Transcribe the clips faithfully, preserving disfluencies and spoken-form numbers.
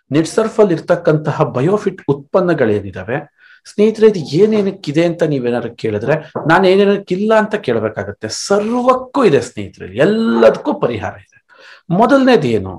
Netsurf ಅಲ್ಲಿ ಇರ್ತಕ್ಕಂತಹ ಬಯೋಫಿಟ್ ಉತ್ಪನ್ನಗಳೇನಿದಾವೆ ಸ್ನೇಹಿತರೆ, ಇದು ಏನೇನಕ್ಕಿದೆ ಅಂತ ನೀವೇನಾದ್ರು ಕೇಳಿದ್ರೆ ನಾನು ಏನೇನಕ್ಕಿಲ್ಲ ಅಂತ ಕೇಳಬೇಕಾಗತ್ತೆ. ಸರ್ವಕ್ಕೂ ಇದೆ ಸ್ನೇಹಿತರೆ, ಎಲ್ಲದಕ್ಕೂ ಪರಿಹಾರ ಇದೆ. ಮೊದಲನೇದು ಏನು?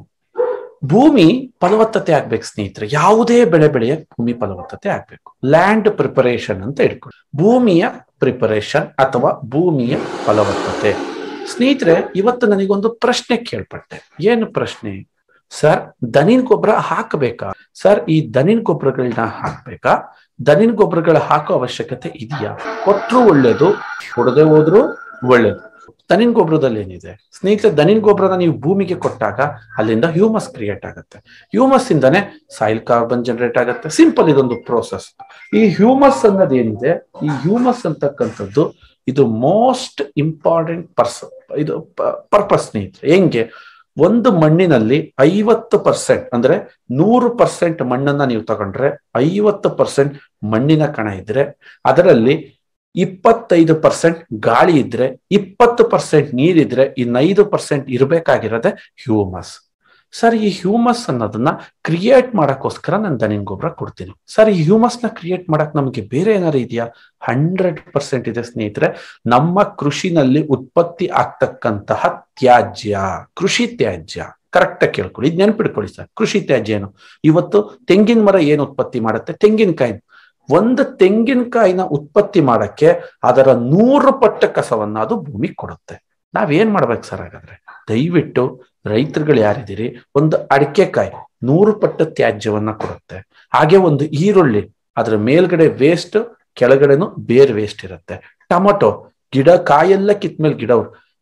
ಭೂಮಿ ಫಲವತ್ತತೆ ಆಗ್ಬೇಕು ಸ್ನೇಹಿತರೆ. ಯಾವುದೇ ಬೆಳೆ ಬೆಳೆಯಕ್ಕೆ ಭೂಮಿ ಫಲವತ್ತತೆ ಆಗ್ಬೇಕು. ಲ್ಯಾಂಡ್ ಪ್ರಿಪರೇಷನ್ ಅಂತ ಇಟ್ಕೊಳ್ಳಿ. ಭೂಮಿಯ ಪ್ರಿಪರೇಷನ್ ಅಥವಾ ಭೂಮಿಯ ಫಲವತ್ತತೆ. ಸ್ನೇಹಿತರೆ, ಇವತ್ತು ನನಗೊಂದು ಪ್ರಶ್ನೆ ಕೇಳ್ಪಟ್ಟೆ. ಏನು ಪ್ರಶ್ನೆ? ಸರ್, ದನಿನ್ ಗೊಬ್ಬರ ಹಾಕಬೇಕಾ? ಸರ್, ಈ ದನಿನ್ ಗೊಬ್ಬರಗಳನ್ನ ಹಾಕ್ಬೇಕಾ? ದನಿನ್ ಗೊಬ್ಬರಗಳ ಹಾಕೋ ಅವಶ್ಯಕತೆ ಇದೆಯಾ? ಕೊಟ್ಟರು ಒಳ್ಳೇದು, ಕೊಡದೆ ಹೋದ್ರು ಒಳ್ಳೇದು. ದನಿನ್ ಗೊಬ್ಬರದಲ್ಲಿ ಏನಿದೆ ಸ್ನೇಹಿತರೆ? ದನಿನ್ ಗೊಬ್ಬರನ ನೀವು ಭೂಮಿಗೆ ಕೊಟ್ಟಾಗ ಅಲ್ಲಿಂದ ಹ್ಯೂಮಸ್ ಕ್ರಿಯೇಟ್ ಆಗುತ್ತೆ. ಹ್ಯೂಮಸ್ ಇಂದಾನೆ ಸಾಯಿಲ್ ಕಾರ್ಬನ್ ಜನರೇಟ್ ಆಗುತ್ತೆ. ಸಿಂಪಲ್, ಇದೊಂದು ಪ್ರೋಸೆಸ್. ಈ ಹ್ಯೂಮಸ್ ಅನ್ನೋದು ಏನಿದೆ, ಈ ಹ್ಯೂಮಸ್ ಅಂತಕ್ಕಂಥದ್ದು ಇದು ಮೋಸ್ಟ್ ಇಂಪಾರ್ಟೆಂಟ್ ಪರ್ಸ್ ಇದು ಪರ್ಪಸ್ ಸ್ನೇಹಿತರೆ. ಹೆಂಗೆ? ಒಂದು ಮಣ್ಣಿನಲ್ಲಿ ಐವತ್ತು ಪರ್ಸೆಂಟ್ ಅಂದ್ರೆ ನೂರು ಪರ್ಸೆಂಟ್ ಮಣ್ಣನ್ನ ನೀವು ತಗೊಂಡ್ರೆ ಐವತ್ತು ಪರ್ಸೆಂಟ್ ಮಣ್ಣಿನ ಕಣ ಇದ್ರೆ ಅದರಲ್ಲಿ ಇಪ್ಪತ್ತೈದು ಪರ್ಸೆಂಟ್ ಗಾಳಿ ಇದ್ರೆ ಇಪ್ಪತ್ತು ಪರ್ಸೆಂಟ್ ನೀರಿದ್ರೆ ಇನ್ನೈದು ಪರ್ಸೆಂಟ್ ಇರಬೇಕಾಗಿರೋದೆ ಹ್ಯೂಮಸ್. ಸರ್, ಈ ಹ್ಯೂಮಸ್ ಅನ್ನೋದನ್ನ ಕ್ರಿಯೇಟ್ ಮಾಡಕ್ಕೋಸ್ಕರ ನಾನು ದನಿನ್ ಗೊಬ್ಬರ ಕೊಡ್ತೀನಿ. ಸರ್, ಈ ಹ್ಯೂಮಸ್ ನ ಕ್ರಿಯೇಟ್ ಮಾಡಕ್ ನಮಗೆ ಬೇರೆ ಏನಾರು ಇದೆಯಾ? ಹಂಡ್ರೆಡ್ ಪರ್ಸೆಂಟ್ ಇದೆ ಸ್ನೇಹಿತರೆ. ನಮ್ಮ ಕೃಷಿನಲ್ಲಿ ಉತ್ಪತ್ತಿ ಆಗ್ತಕ್ಕಂತಹ ತ್ಯಾಜ್ಯ, ಕೃಷಿ ತ್ಯಾಜ್ಯ, ಕರೆಕ್ಟ್ ಆಗಿ ಕೇಳ್ಕೊಳ್ಳಿ, ಇದು ನೆನ್ಪಿಡ್ಕೊಳ್ಳಿ ಸರ್. ಕೃಷಿ ತ್ಯಾಜ್ಯ ಏನು? ಇವತ್ತು ತೆಂಗಿನ ಮರ ಏನು ಉತ್ಪತ್ತಿ ಮಾಡುತ್ತೆ? ತೆಂಗಿನಕಾಯಿ. ಒಂದು ತೆಂಗಿನಕಾಯಿನ ಉತ್ಪತ್ತಿ ಮಾಡಕ್ಕೆ ಅದರ ನೂರು ಪಟ್ಟ ಕಸವನ್ನ ಅದು ಭೂಮಿ ಕೊಡುತ್ತೆ. ನಾವೇನ್ ಮಾಡ್ಬೇಕು ಸರ್ ಹಾಗಾದ್ರೆ? ದಯವಿಟ್ಟು ರೈತರುಗಳು ಯಾರಿದ್ದೀರಿ, ಒಂದು ಅಡಿಕೆಕಾಯಿ ನೂರು ಪಟ್ಟ ತ್ಯಾಜ್ಯವನ್ನ ಕೊಡುತ್ತೆ. ಹಾಗೆ ಒಂದು ಈರುಳ್ಳಿ, ಅದರ ಮೇಲ್ಗಡೆ ವೇಸ್ಟ್, ಕೆಳಗಡೆನು ಬೇರೆ ವೇಸ್ಟ್ ಇರುತ್ತೆ. ಟೊಮೊಟೊ ಗಿಡ ಕಾಯೆಲ್ಲ ಕಿತ್ಮೇಲೆ ಗಿಡ.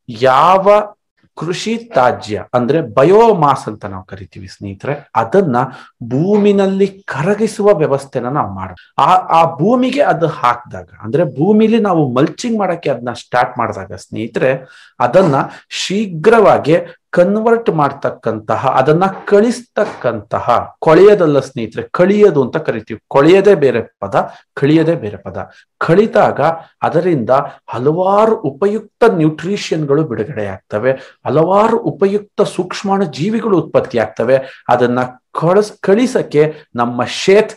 ಯಾವ ಕೃಷಿ ತ್ಯಾಜ್ಯ ಅಂದ್ರೆ ಬಯೋಮಾಸ್ ಅಂತ ನಾವು ಕರಿತೀವಿ ಸ್ನೇಹಿತರೆ, ಅದನ್ನ ಭೂಮಿನಲ್ಲಿ ಕರಗಿಸುವ ವ್ಯವಸ್ಥೆನ ನಾವು ಮಾಡ ಆ ಆ ಭೂಮಿಗೆ ಅದು ಹಾಕಿದಾಗ ಅಂದ್ರೆ ಭೂಮಿಲಿ ನಾವು ಮಲ್ಚಿಂಗ್ ಮಾಡಕ್ಕೆ ಅದನ್ನ ಸ್ಟಾರ್ಟ್ ಮಾಡಿದಾಗ ಸ್ನೇಹಿತರೆ, ಅದನ್ನ ಶೀಘ್ರವಾಗಿ ಕನ್ವರ್ಟ್ ಮಾಡ್ತಕ್ಕಂತಹ, ಅದನ್ನ ಕಳಿಸ್ತಕ್ಕಂತಹ, ಕೊಳೆಯದಲ್ಲ ಸ್ನೇಹಿತರೆ, ಕಳಿಯೋದು ಅಂತ ಕರಿತೀವಿ. ಕೊಳೆಯದೇ ಬೇರೆ ಪದ, ಕಳಿಯದೇ ಬೇರೆ ಪದ. ಕಳಿತಾಗ ಅದರಿಂದ ಹಲವಾರು ಉಪಯುಕ್ತ ನ್ಯೂಟ್ರಿಷನ್ಗಳು ಬಿಡುಗಡೆ ಆಗ್ತವೆ, ಹಲವಾರು ಉಪಯುಕ್ತ ಸೂಕ್ಷ್ಮಾಣು ಜೀವಿಗಳು ಉತ್ಪತ್ತಿ ಆಗ್ತವೆ. ಅದನ್ನ ಕಳಿಸ್ ಕಳಿಸಕ್ಕೆ ನಮ್ಮ ಶೇತ್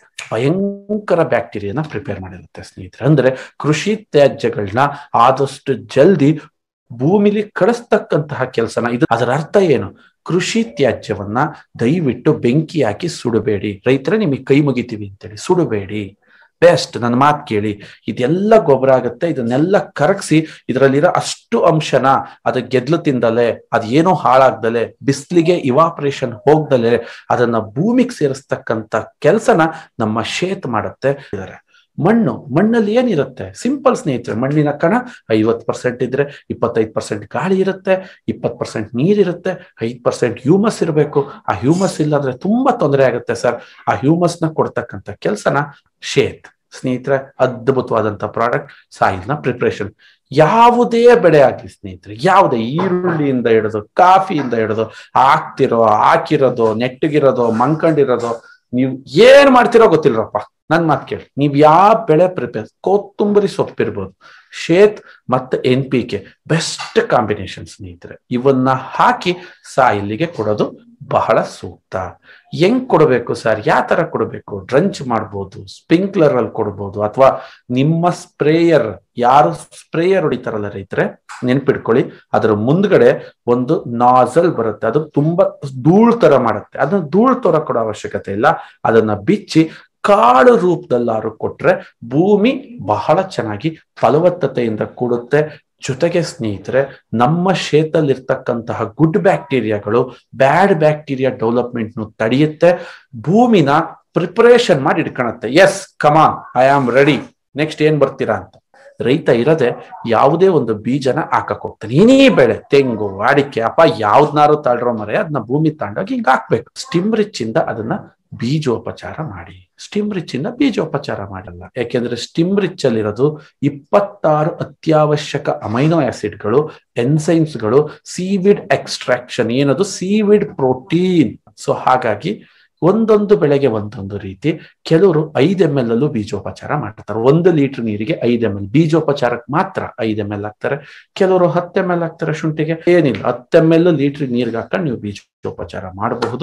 ಭಯಂಕರ ಬ್ಯಾಕ್ಟೀರಿಯಾನ ಪ್ರಿಪೇರ್ ಮಾಡಿರುತ್ತೆ ಸ್ನೇಹಿತರೆ. ಅಂದ್ರೆ ಕೃಷಿ ತ್ಯಾಜ್ಯಗಳನ್ನ ಆದಷ್ಟು ಜಲ್ದಿ ಭೂಮಿಲಿ ಕಳಿಸ್ತಕ್ಕಂತಹ ಕೆಲಸನ ಇದು. ಅದರ ಅರ್ಥ ಏನು? ಕೃಷಿ ತ್ಯಾಜ್ಯವನ್ನ ದಯವಿಟ್ಟು ಬೆಂಕಿ ಹಾಕಿ ಸುಡಬೇಡಿ. ರೈತರೇ, ನಿಮಗೆ ಕೈ ಮುಗಿತೀವಿ ಅಂತೇಳಿ ಸುಡಬೇಡಿ. ಬೆಸ್ಟ್, ನನ್ನ ಮಾತು ಕೇಳಿ. ಇದೆಲ್ಲ ಗೊಬ್ಬರ ಆಗುತ್ತೆ. ಇದನ್ನೆಲ್ಲ ಕರಗಿಸಿ ಇದರಲ್ಲಿರೋ ಅಷ್ಟು ಅಂಶನ ಅದು ಗೆದ್ಲು ತಿಂದಲೆ, ಅದೇನೋ ಹಾಳಾಗ್ದಲೆ, ಬಿಸಿಲಿಗೆ ಇವಾಪರೇಷನ್ ಹೋಗ್ದಲೆ ಅದನ್ನ ಭೂಮಿಗೆ ಸೇರಿಸ್ತಕ್ಕಂಥ ಕೆಲಸನ ನಮ್ಮ ಶೇತ್ ಮಾಡುತ್ತೆ. ಮಣ್ಣು, ಮಣ್ಣಲ್ಲಿ ಏನಿರುತ್ತೆ? ಸಿಂಪಲ್ ಸ್ನೇಹಿತರೆ, ಮಣ್ಣಿನ ಕಣ ಐವತ್ತು ಪರ್ಸೆಂಟ್ ಇದ್ರೆ ಇಪ್ಪತ್ತೈದು ಪರ್ಸೆಂಟ್ ಗಾಳಿ ಇರುತ್ತೆ, ಇಪ್ಪತ್ತು ಪರ್ಸೆಂಟ್ ನೀರಿರುತ್ತೆ, ಐದು ಪರ್ಸೆಂಟ್ ಹ್ಯೂಮಸ್ ಇರಬೇಕು. ಆ ಹ್ಯೂಮಸ್ ಇಲ್ಲಾಂದ್ರೆ ತುಂಬಾ ತೊಂದರೆ ಆಗುತ್ತೆ ಸರ್. ಆ ಹ್ಯೂಮಸ್ ನ ಕೊಡ್ತಕ್ಕಂಥ ಕೆಲಸನ ಶೇತ್ ಸ್ನೇಹಿತರೆ. ಅದ್ಭುತವಾದಂತ ಪ್ರಾಡಕ್ಟ್ ಸಾಯಿಲ್ ನ ಪ್ರಿಪರೇಷನ್. ಯಾವುದೇ ಬೆಳೆ ಆಗ್ಲಿ ಸ್ನೇಹಿತರೆ, ಯಾವುದೇ ಈರುಳ್ಳಿಯಿಂದ ಹಿಡಿದು ಕಾಫಿಯಿಂದ ಹಿಡಿದು ಹಾಕ್ತಿರೋ, ಹಾಕಿರೋದು, ನೆಟ್ಟಗಿರೋದು, ಮಂಕೊಂಡಿರೋದು, ನೀವು ಏನ್ ಮಾಡ್ತಿರೋ ಗೊತ್ತಿಲ್ರಪ್ಪ, ನನ್ ಮಾತು ಕೇಳಿ. ನೀವ್ ಯಾವ ಬೆಳೆ ಪ್ರಿಪೇರ್, ಕೊತ್ತಂಬರಿ ಸೊಪ್ಪಿರ್ಬೋದು, ಶೇತ್ ಮತ್ತೆ N P K best combination ಸ್ನೇಹಿತರೆ. ಇವನ್ನ ಹಾಕಿ ಸಾಯಿಲಿಗೆ ಕೊಡೋದು ಬಹಳ ಸೂಕ್ತ. ಹೆಂಗ್ ಕೊಡಬೇಕು ಸರ್? ಯಾವ ತರ ಕೊಡಬೇಕು? ಡ್ರಂಚ್ ಮಾಡ್ಬೋದು, ಸ್ಪ್ರಿಂಕ್ಲರ್ ಅಲ್ಲಿ ಕೊಡ್ಬೋದು, ಅಥವಾ ನಿಮ್ಮ ಸ್ಪ್ರೇಯರ್, ಯಾರು ಸ್ಪ್ರೇಯರ್ ಹೊಡಿತಾರಲ್ಲ ರೈತರೆ, ನೆನ್ಪಿಡ್ಕೊಳ್ಳಿ, ಅದರ ಮುಂದ್ಗಡೆ ಒಂದು ನಾಸಲ್ ಬರುತ್ತೆ, ಅದು ತುಂಬಾ ಧೂಳ್ ತರ ಮಾಡುತ್ತೆ. ಅದನ್ನ ಧೂಳ್ ತರ ಕೊಡೋ ಅವಶ್ಯಕತೆ ಇಲ್ಲ. ಅದನ್ನ ಬಿಚ್ಚಿ ಕಾಳು ರೂಪದಲ್ಲಾರು ಕೊಟ್ರೆ ಭೂಮಿ ಬಹಳ ಚೆನ್ನಾಗಿ ಫಲವತ್ತತೆಯಿಂದ ಕೂಡುತ್ತೆ. ಜೊತೆಗೆ ಸ್ನೇಹಿತರೆ, ನಮ್ಮ ಶೇತಲ್ಲಿರ್ತಕ್ಕಂತಹ ಗುಡ್ ಬ್ಯಾಕ್ಟೀರಿಯಾಗಳು ಬ್ಯಾಡ್ ಬ್ಯಾಕ್ಟೀರಿಯಾ ಡೆವಲಪ್ಮೆಂಟ್ ನು ತಡೆಯುತ್ತೆ. ಭೂಮಿನ ಪ್ರಿಪರೇಷನ್ ಮಾಡಿ ಇಟ್ಕೊಳತ್ತೆ. Yes, come on, I am ready, next ಏನ್ ಬರ್ತೀರಾ ಅಂತ. ರೈತ ಇರದೆ ಯಾವುದೇ ಒಂದು ಬೀಜನ ಹಾಕಕ್ ಹೋಗ್ತಾನೆ. ಏನೇ ಬೆಳೆ, ತೆಂಗು, ಅಡಿಕೆ, ಅಪ್ಪ ಯಾವ್ದನಾರು ತಾಳ್ರೋ ಮರೆ, ಅದನ್ನ ಭೂಮಿ ತಾಂಡೋಗಿ ಹಿಂಗ ಹಾಕ್ಬೇಕು. ಸ್ಟಿಮ್ ರಿಚ್ ಇಂದ ಅದನ್ನ ಬೀಜೋಪಚಾರ ಮಾಡಿ. ಸ್ಟಿಮ್ ರಿಚ್ ಇಂದ ಬೀಜೋಪಚಾರ ಮಾಡಲ್ಲ. ಯಾಕೆಂದ್ರೆ ಸ್ಟಿಮ್ ರಿಚ್ ಅಲ್ಲಿರೋದು ಇಪ್ಪತ್ತಾರು ಅತ್ಯವಶ್ಯಕ ಅಮೈನೋ ಆಸಿಡ್ಗಳು, ಎನ್ಸೈಮ್ಸ್ಗಳು, ಸೀವಿಡ್ ಎಕ್ಸ್ಟ್ರಾಕ್ಷನ್, ಏನದು ಸೀವಿಡ್ ಪ್ರೋಟೀನ್. ಸೊ ಹಾಗಾಗಿ ಒಂದೊಂದು ಬೆಳೆಗೆ ಒಂದೊಂದು ರೀತಿ. ಕೆಲವರು ಐದು ಎಂ ಎಲ್ ಅಲ್ಲೂ ಬೀಜೋಪಚಾರ ಮಾಡ್ತಾರೆ. ಒಂದು ಲೀಟರ್ ನೀರಿಗೆ ಐದು ಎಂ ಎಲ್ ಬೀಜೋಪಚಾರಕ್ಕೆ ಮಾತ್ರ ಐದು ಎಂ ಎಲ್ ಹಾಕ್ತಾರೆ. ಕೆಲವರು ಹತ್ತು ಎಂ ಎಲ್ ಹಾಕ್ತಾರೆ ಶುಂಠಿಗೆ. ಏನಿಲ್ಲ, ಹತ್ತು ಎಂ ಎಲ್ ಲೀಟರ್ ನೀರ್ಗೆ ಹಾಕೊಂಡು ನೀವು ಬೀಜೋಪಚಾರ ಮಾಡಬಹುದು.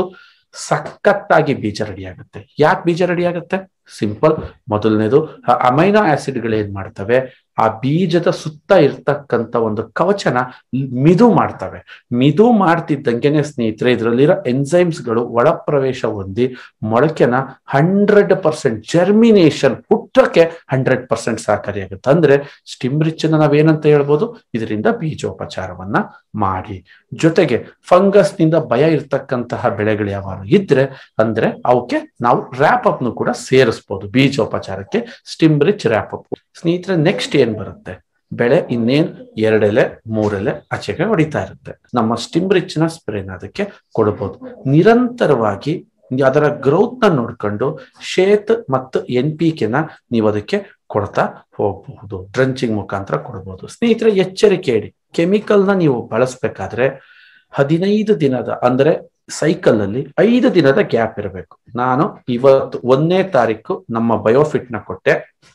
ಸಖತ್ತಾಗಿ ಬೀಜ ರೆಡಿ ಆಗುತ್ತೆ. ಯಾಕೆ ಬೀಜ ರೆಡಿ ಆಗುತ್ತೆ? ಸಿಂಪಲ್. ಮೊದಲನೇದು, ಅಮೈನೋ ಆಸಿಡ್ಗಳು ಏನ್ ಮಾಡ್ತವೆ, ಆ ಬೀಜದ ಸುತ್ತ ಇರ್ತಕ್ಕಂಥ ಒಂದು ಕವಚನ ಮಿದು ಮಾಡ್ತವೆ. ಮಿದು ಮಾಡ್ತಿದ್ದಂಗೆನೆ ಸ್ನೇಹಿತರೆ ಇದರಲ್ಲಿರೋ ಎನ್ಸೈಮ್ಸ್ಗಳು ಒಳ ಪ್ರವೇಶ ಹೊಂದಿ ಮೊಳಕೆನ ಹಂಡ್ರೆಡ್ ಪರ್ಸೆಂಟ್ ಜರ್ಮಿನೇಷನ್ ಹುಟ್ಟಕ್ಕೆ ಹಂಡ್ರೆಡ್ ಪರ್ಸೆಂಟ್ ಸಹಕಾರಿಯಾಗುತ್ತೆ. ಅಂದ್ರೆ ಸ್ಟಿಮ್ ರಿಚ್ ಅನ್ನ ನಾವೇನಂತ ಹೇಳ್ಬೋದು, ಇದರಿಂದ ಬೀಜೋಪಚಾರವನ್ನ ಮಾಡಿ. ಜೊತೆಗೆ ಫಂಗಸ್ ನಿಂದ ಭಯ ಇರ್ತಕ್ಕಂತಹ ಬೆಳೆಗಳು ಯಾವಾಗ ಇದ್ರೆ ಅಂದ್ರೆ ಅವಕ್ಕೆ ನಾವು ರ್ಯಾಪ್ ಅಪ್ ನು ಕೂಡ ಸೇರಿಸಬಹುದು ಬೀಜೋಪಚಾರಕ್ಕೆ, ಸ್ಟಿಮ್ ರಿಚ್ ರ್ಯಾಪ್ ಅಪ್. ಸ್ನೇಹಿತರೆ ನೆಕ್ಸ್ಟ್ ಏನ್ ಬರುತ್ತೆ, ಬೆಳೆ ಇನ್ನೇನ್ ಎರಡೆಲೆ ಮೂರೆಲೆ ಆಚೆಗೆ ಹೊಡಿತಾ ಇರುತ್ತೆ. ನಮ್ಮ ಸ್ಟಿಮ್ ರಿಚ್ ನ ಸ್ಪ್ರೇನ ಅದಕ್ಕೆ ಕೊಡಬಹುದು. ನಿರಂತರವಾಗಿ ಅದರ ಗ್ರೋತ್ ನ ನೋಡ್ಕೊಂಡು ಶೇತ್ ಮತ್ತು ಎನ್ ಪಿ ಕೆನ ನೀವು ಅದಕ್ಕೆ ಕೊಡ್ತಾ ಹೋಗಬಹುದು. ಡ್ರಂಚಿಂಗ್ ಮುಖಾಂತರ ಕೊಡಬಹುದು. ಸ್ನೇಹಿತರೆ ಎಚ್ಚರಿಕೆ ಇಡಿ, ಕೆಮಿಕಲ್ ನ ನೀವು ಬಳಸಬೇಕಾದ್ರೆ ಹದಿನೈದು ದಿನದ ಅಂದ್ರೆ ಸೈಕಲ್ ಅಲ್ಲಿ ಐದು ದಿನದ ಗ್ಯಾಪ್ ಇರಬೇಕು. ನಾನು ಇವತ್ತು ಒಂದನೇ ತಾರೀಕು ನಮ್ಮ ಬಯೋಫಿಟ್ ನ ಕೊಟ್ಟೆ,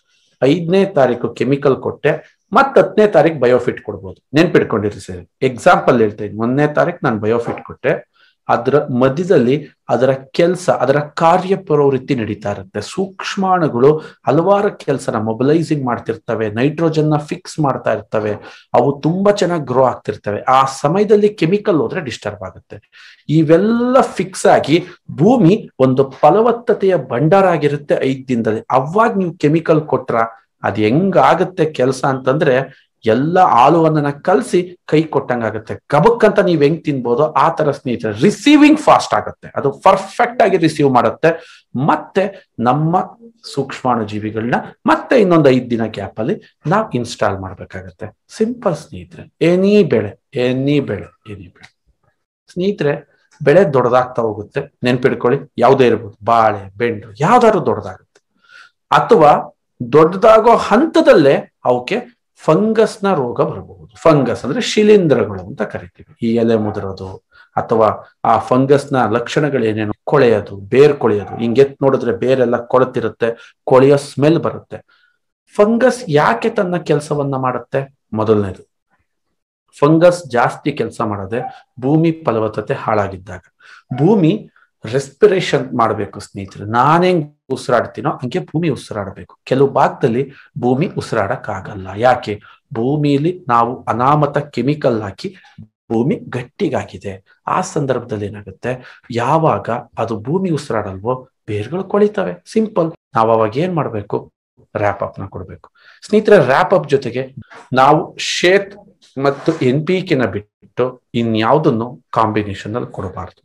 ಐದನೇ ತಾರೀಕು ಕೆಮಿಕಲ್ ಕೊಟ್ಟೆ, ಮತ್ ಹತ್ತನೇ ತಾರೀಕು ಬಯೋಫಿಟ್ ಕೊಡ್ಬೋದು. ನೆನ್ಪಿಟ್ಕೊಂಡಿರಿ ಸರ್. ಎಕ್ಸಾಂಪಲ್ ಹೇಳ್ತಾ ಇದ್ದೀನಿ, ಒಂದನೇ ತಾರೀಕು ನಾನು ಬಯೋಫಿಟ್ ಕೊಟ್ಟೆ, ಅದರ ಮಧ್ಯದಲ್ಲಿ ಅದರ ಕೆಲಸ, ಅದರ ಕಾರ್ಯ ಪ್ರವೃತ್ತಿ ನಡೀತಾ ಇರುತ್ತೆ. ಸೂಕ್ಷ್ಮಾಣುಗಳು ಹಲವಾರು ಕೆಲಸನ ಮೊಬಿಲೈಸಿಂಗ್ ಮಾಡ್ತಿರ್ತವೆ, ನೈಟ್ರೋಜನ್ ನ ಫಿಕ್ಸ್ ಮಾಡ್ತಾ ಇರ್ತವೆ, ಅವು ತುಂಬಾ ಚೆನ್ನಾಗಿ ಗ್ರೋ ಆಗ್ತಿರ್ತವೆ. ಆ ಸಮಯದಲ್ಲಿ ಕೆಮಿಕಲ್ ಹೋದ್ರೆ ಡಿಸ್ಟರ್ಬ್ ಆಗುತ್ತೆ. ಇವೆಲ್ಲ ಫಿಕ್ಸ್ ಆಗಿ ಭೂಮಿ ಒಂದು ಫಲವತ್ತತೆಯ ಭಂಡಾರ ಆಗಿರುತ್ತೆ ಐದ್ ದಿನದಲ್ಲಿ. ಅವಾಗ ನೀವು ಕೆಮಿಕಲ್ ಕೊಟ್ರ ಅದ್ ಹೆಂಗಾಗುತ್ತೆ ಕೆಲಸ ಅಂತಂದ್ರೆ, ಎಲ್ಲ ಹಾಲುವನ್ನ ಕಲಸಿ ಕೈ ಕೊಟ್ಟಂಗಾಗುತ್ತೆ. ಕಬಕ್ಕಂತ ನೀವ್ ಹೆಂಗ್ ತಿನ್ಬೋದೋ ಆ ತರ ಸ್ನೇಹಿತರೆ ರಿಸೀವಿಂಗ್ ಫಾಸ್ಟ್ ಆಗುತ್ತೆ, ಅದು ಪರ್ಫೆಕ್ಟ್ ಆಗಿ ರಿಸೀವ್ ಮಾಡುತ್ತೆ. ಮತ್ತೆ ನಮ್ಮ ಸೂಕ್ಷ್ಮಾಣು ಜೀವಿಗಳನ್ನ ಮತ್ತೆ ಇನ್ನೊಂದು ಐದ್ ದಿನ ಗ್ಯಾಪ್ ಅಲ್ಲಿ ನಾವು ಇನ್ಸ್ಟಾಲ್ ಮಾಡ್ಬೇಕಾಗತ್ತೆ. ಸಿಂಪಲ್ ಸ್ನೇಹಿತರೆ. ಎನಿ ಬೆಳೆ ಎನಿ ಬೆಳೆ ಎನಿ ಬೆಳೆ ಸ್ನೇಹಿತರೆ ಬೆಳೆ ದೊಡ್ಡದಾಗ್ತಾ ಹೋಗುತ್ತೆ. ನೆನ್ಪಿಡ್ಕೊಳ್ಳಿ, ಯಾವುದೇ ಇರ್ಬೋದು, ಬಾಳೆ, ಬೆಂಡು, ಯಾವ್ದಾದ್ರು ದೊಡ್ಡದಾಗುತ್ತೆ. ಅಥವಾ ದೊಡ್ಡದಾಗೋ ಹಂತದಲ್ಲೇ ಅವಕ್ಕೆ ಫಂಗಸ್ ನ ರೋಗ ಬರಬಹುದು. ಫಂಗಸ್ ಅಂದ್ರೆ ಶಿಲೀಂಧ್ರಗಳು ಅಂತ ಕರಿತೀವಿ. ಈ ಎಲೆ ಮುದುರೋದು ಅಥವಾ ಆ ಫಂಗಸ್ ನ ಲಕ್ಷಣಗಳೇನೇನು, ಕೊಳೆಯೋದು, ಬೇರ್ ಕೊಳೆಯೋದು, ಹಿಂಗೆತ್ ನೋಡಿದ್ರೆ ಬೇರೆಲ್ಲ ಕೊಳತಿರುತ್ತೆ, ಕೊಳೆಯೋ ಸ್ಮೆಲ್ ಬರುತ್ತೆ. ಫಂಗಸ್ ಯಾಕೆ ತನ್ನ ಕೆಲಸವನ್ನ ಮಾಡುತ್ತೆ? ಮೊದಲನೇದು, ಫಂಗಸ್ ಜಾಸ್ತಿ ಕೆಲಸ ಮಾಡೋದೆ ಭೂಮಿ ಫಲವತ್ತತೆ ಹಾಳಾಗಿದ್ದಾಗ. ಭೂಮಿ ರೆಸ್ಪಿರೇಷನ್ ಮಾಡಬೇಕು ಸ್ನೇಹಿತರೆ. ನಾನೇಂಗ್ ಉಸಿರಾಡ್ತೀನೋ ಹಂಗೆ ಭೂಮಿ ಉಸಿರಾಡಬೇಕು. ಕೆಲವು ಭಾಗದಲ್ಲಿ ಭೂಮಿ ಉಸಿರಾಡಕ್ಕಾಗಲ್ಲ. ಯಾಕೆ? ಭೂಮಿಯಲ್ಲಿ ನಾವು ಅನಾಮತ ಕೆಮಿಕಲ್ ಹಾಕಿ ಭೂಮಿ ಗಟ್ಟಿಗಾಗಿದೆ. ಆ ಸಂದರ್ಭದಲ್ಲಿ ಏನಾಗುತ್ತೆ, ಯಾವಾಗ ಅದು ಭೂಮಿ ಉಸಿರಾಡಲ್ವೋ ಬೇರ್ಗಳು ಕೊಳಿತವೆ. ಸಿಂಪಲ್. ನಾವು ಅವಾಗ ಏನ್ ಮಾಡ್ಬೇಕು, ರ್ಯಾಪ್ ಅಪ್ ನ ಕೊಡ್ಬೇಕು. ಸ್ನೇಹಿತರೆ ರ್ಯಾಪ್ ಅಪ್ ಜೊತೆಗೆ ನಾವು ಶೇತ್ ಮತ್ತು ಎನ್ ಪಿ ಕೆನ ಬಿಟ್ಟು ಇನ್ಯಾವುದನ್ನು ಕಾಂಬಿನೇಷನ್ ಅಲ್ಲಿ ಕೊಡಬಾರ್ದು,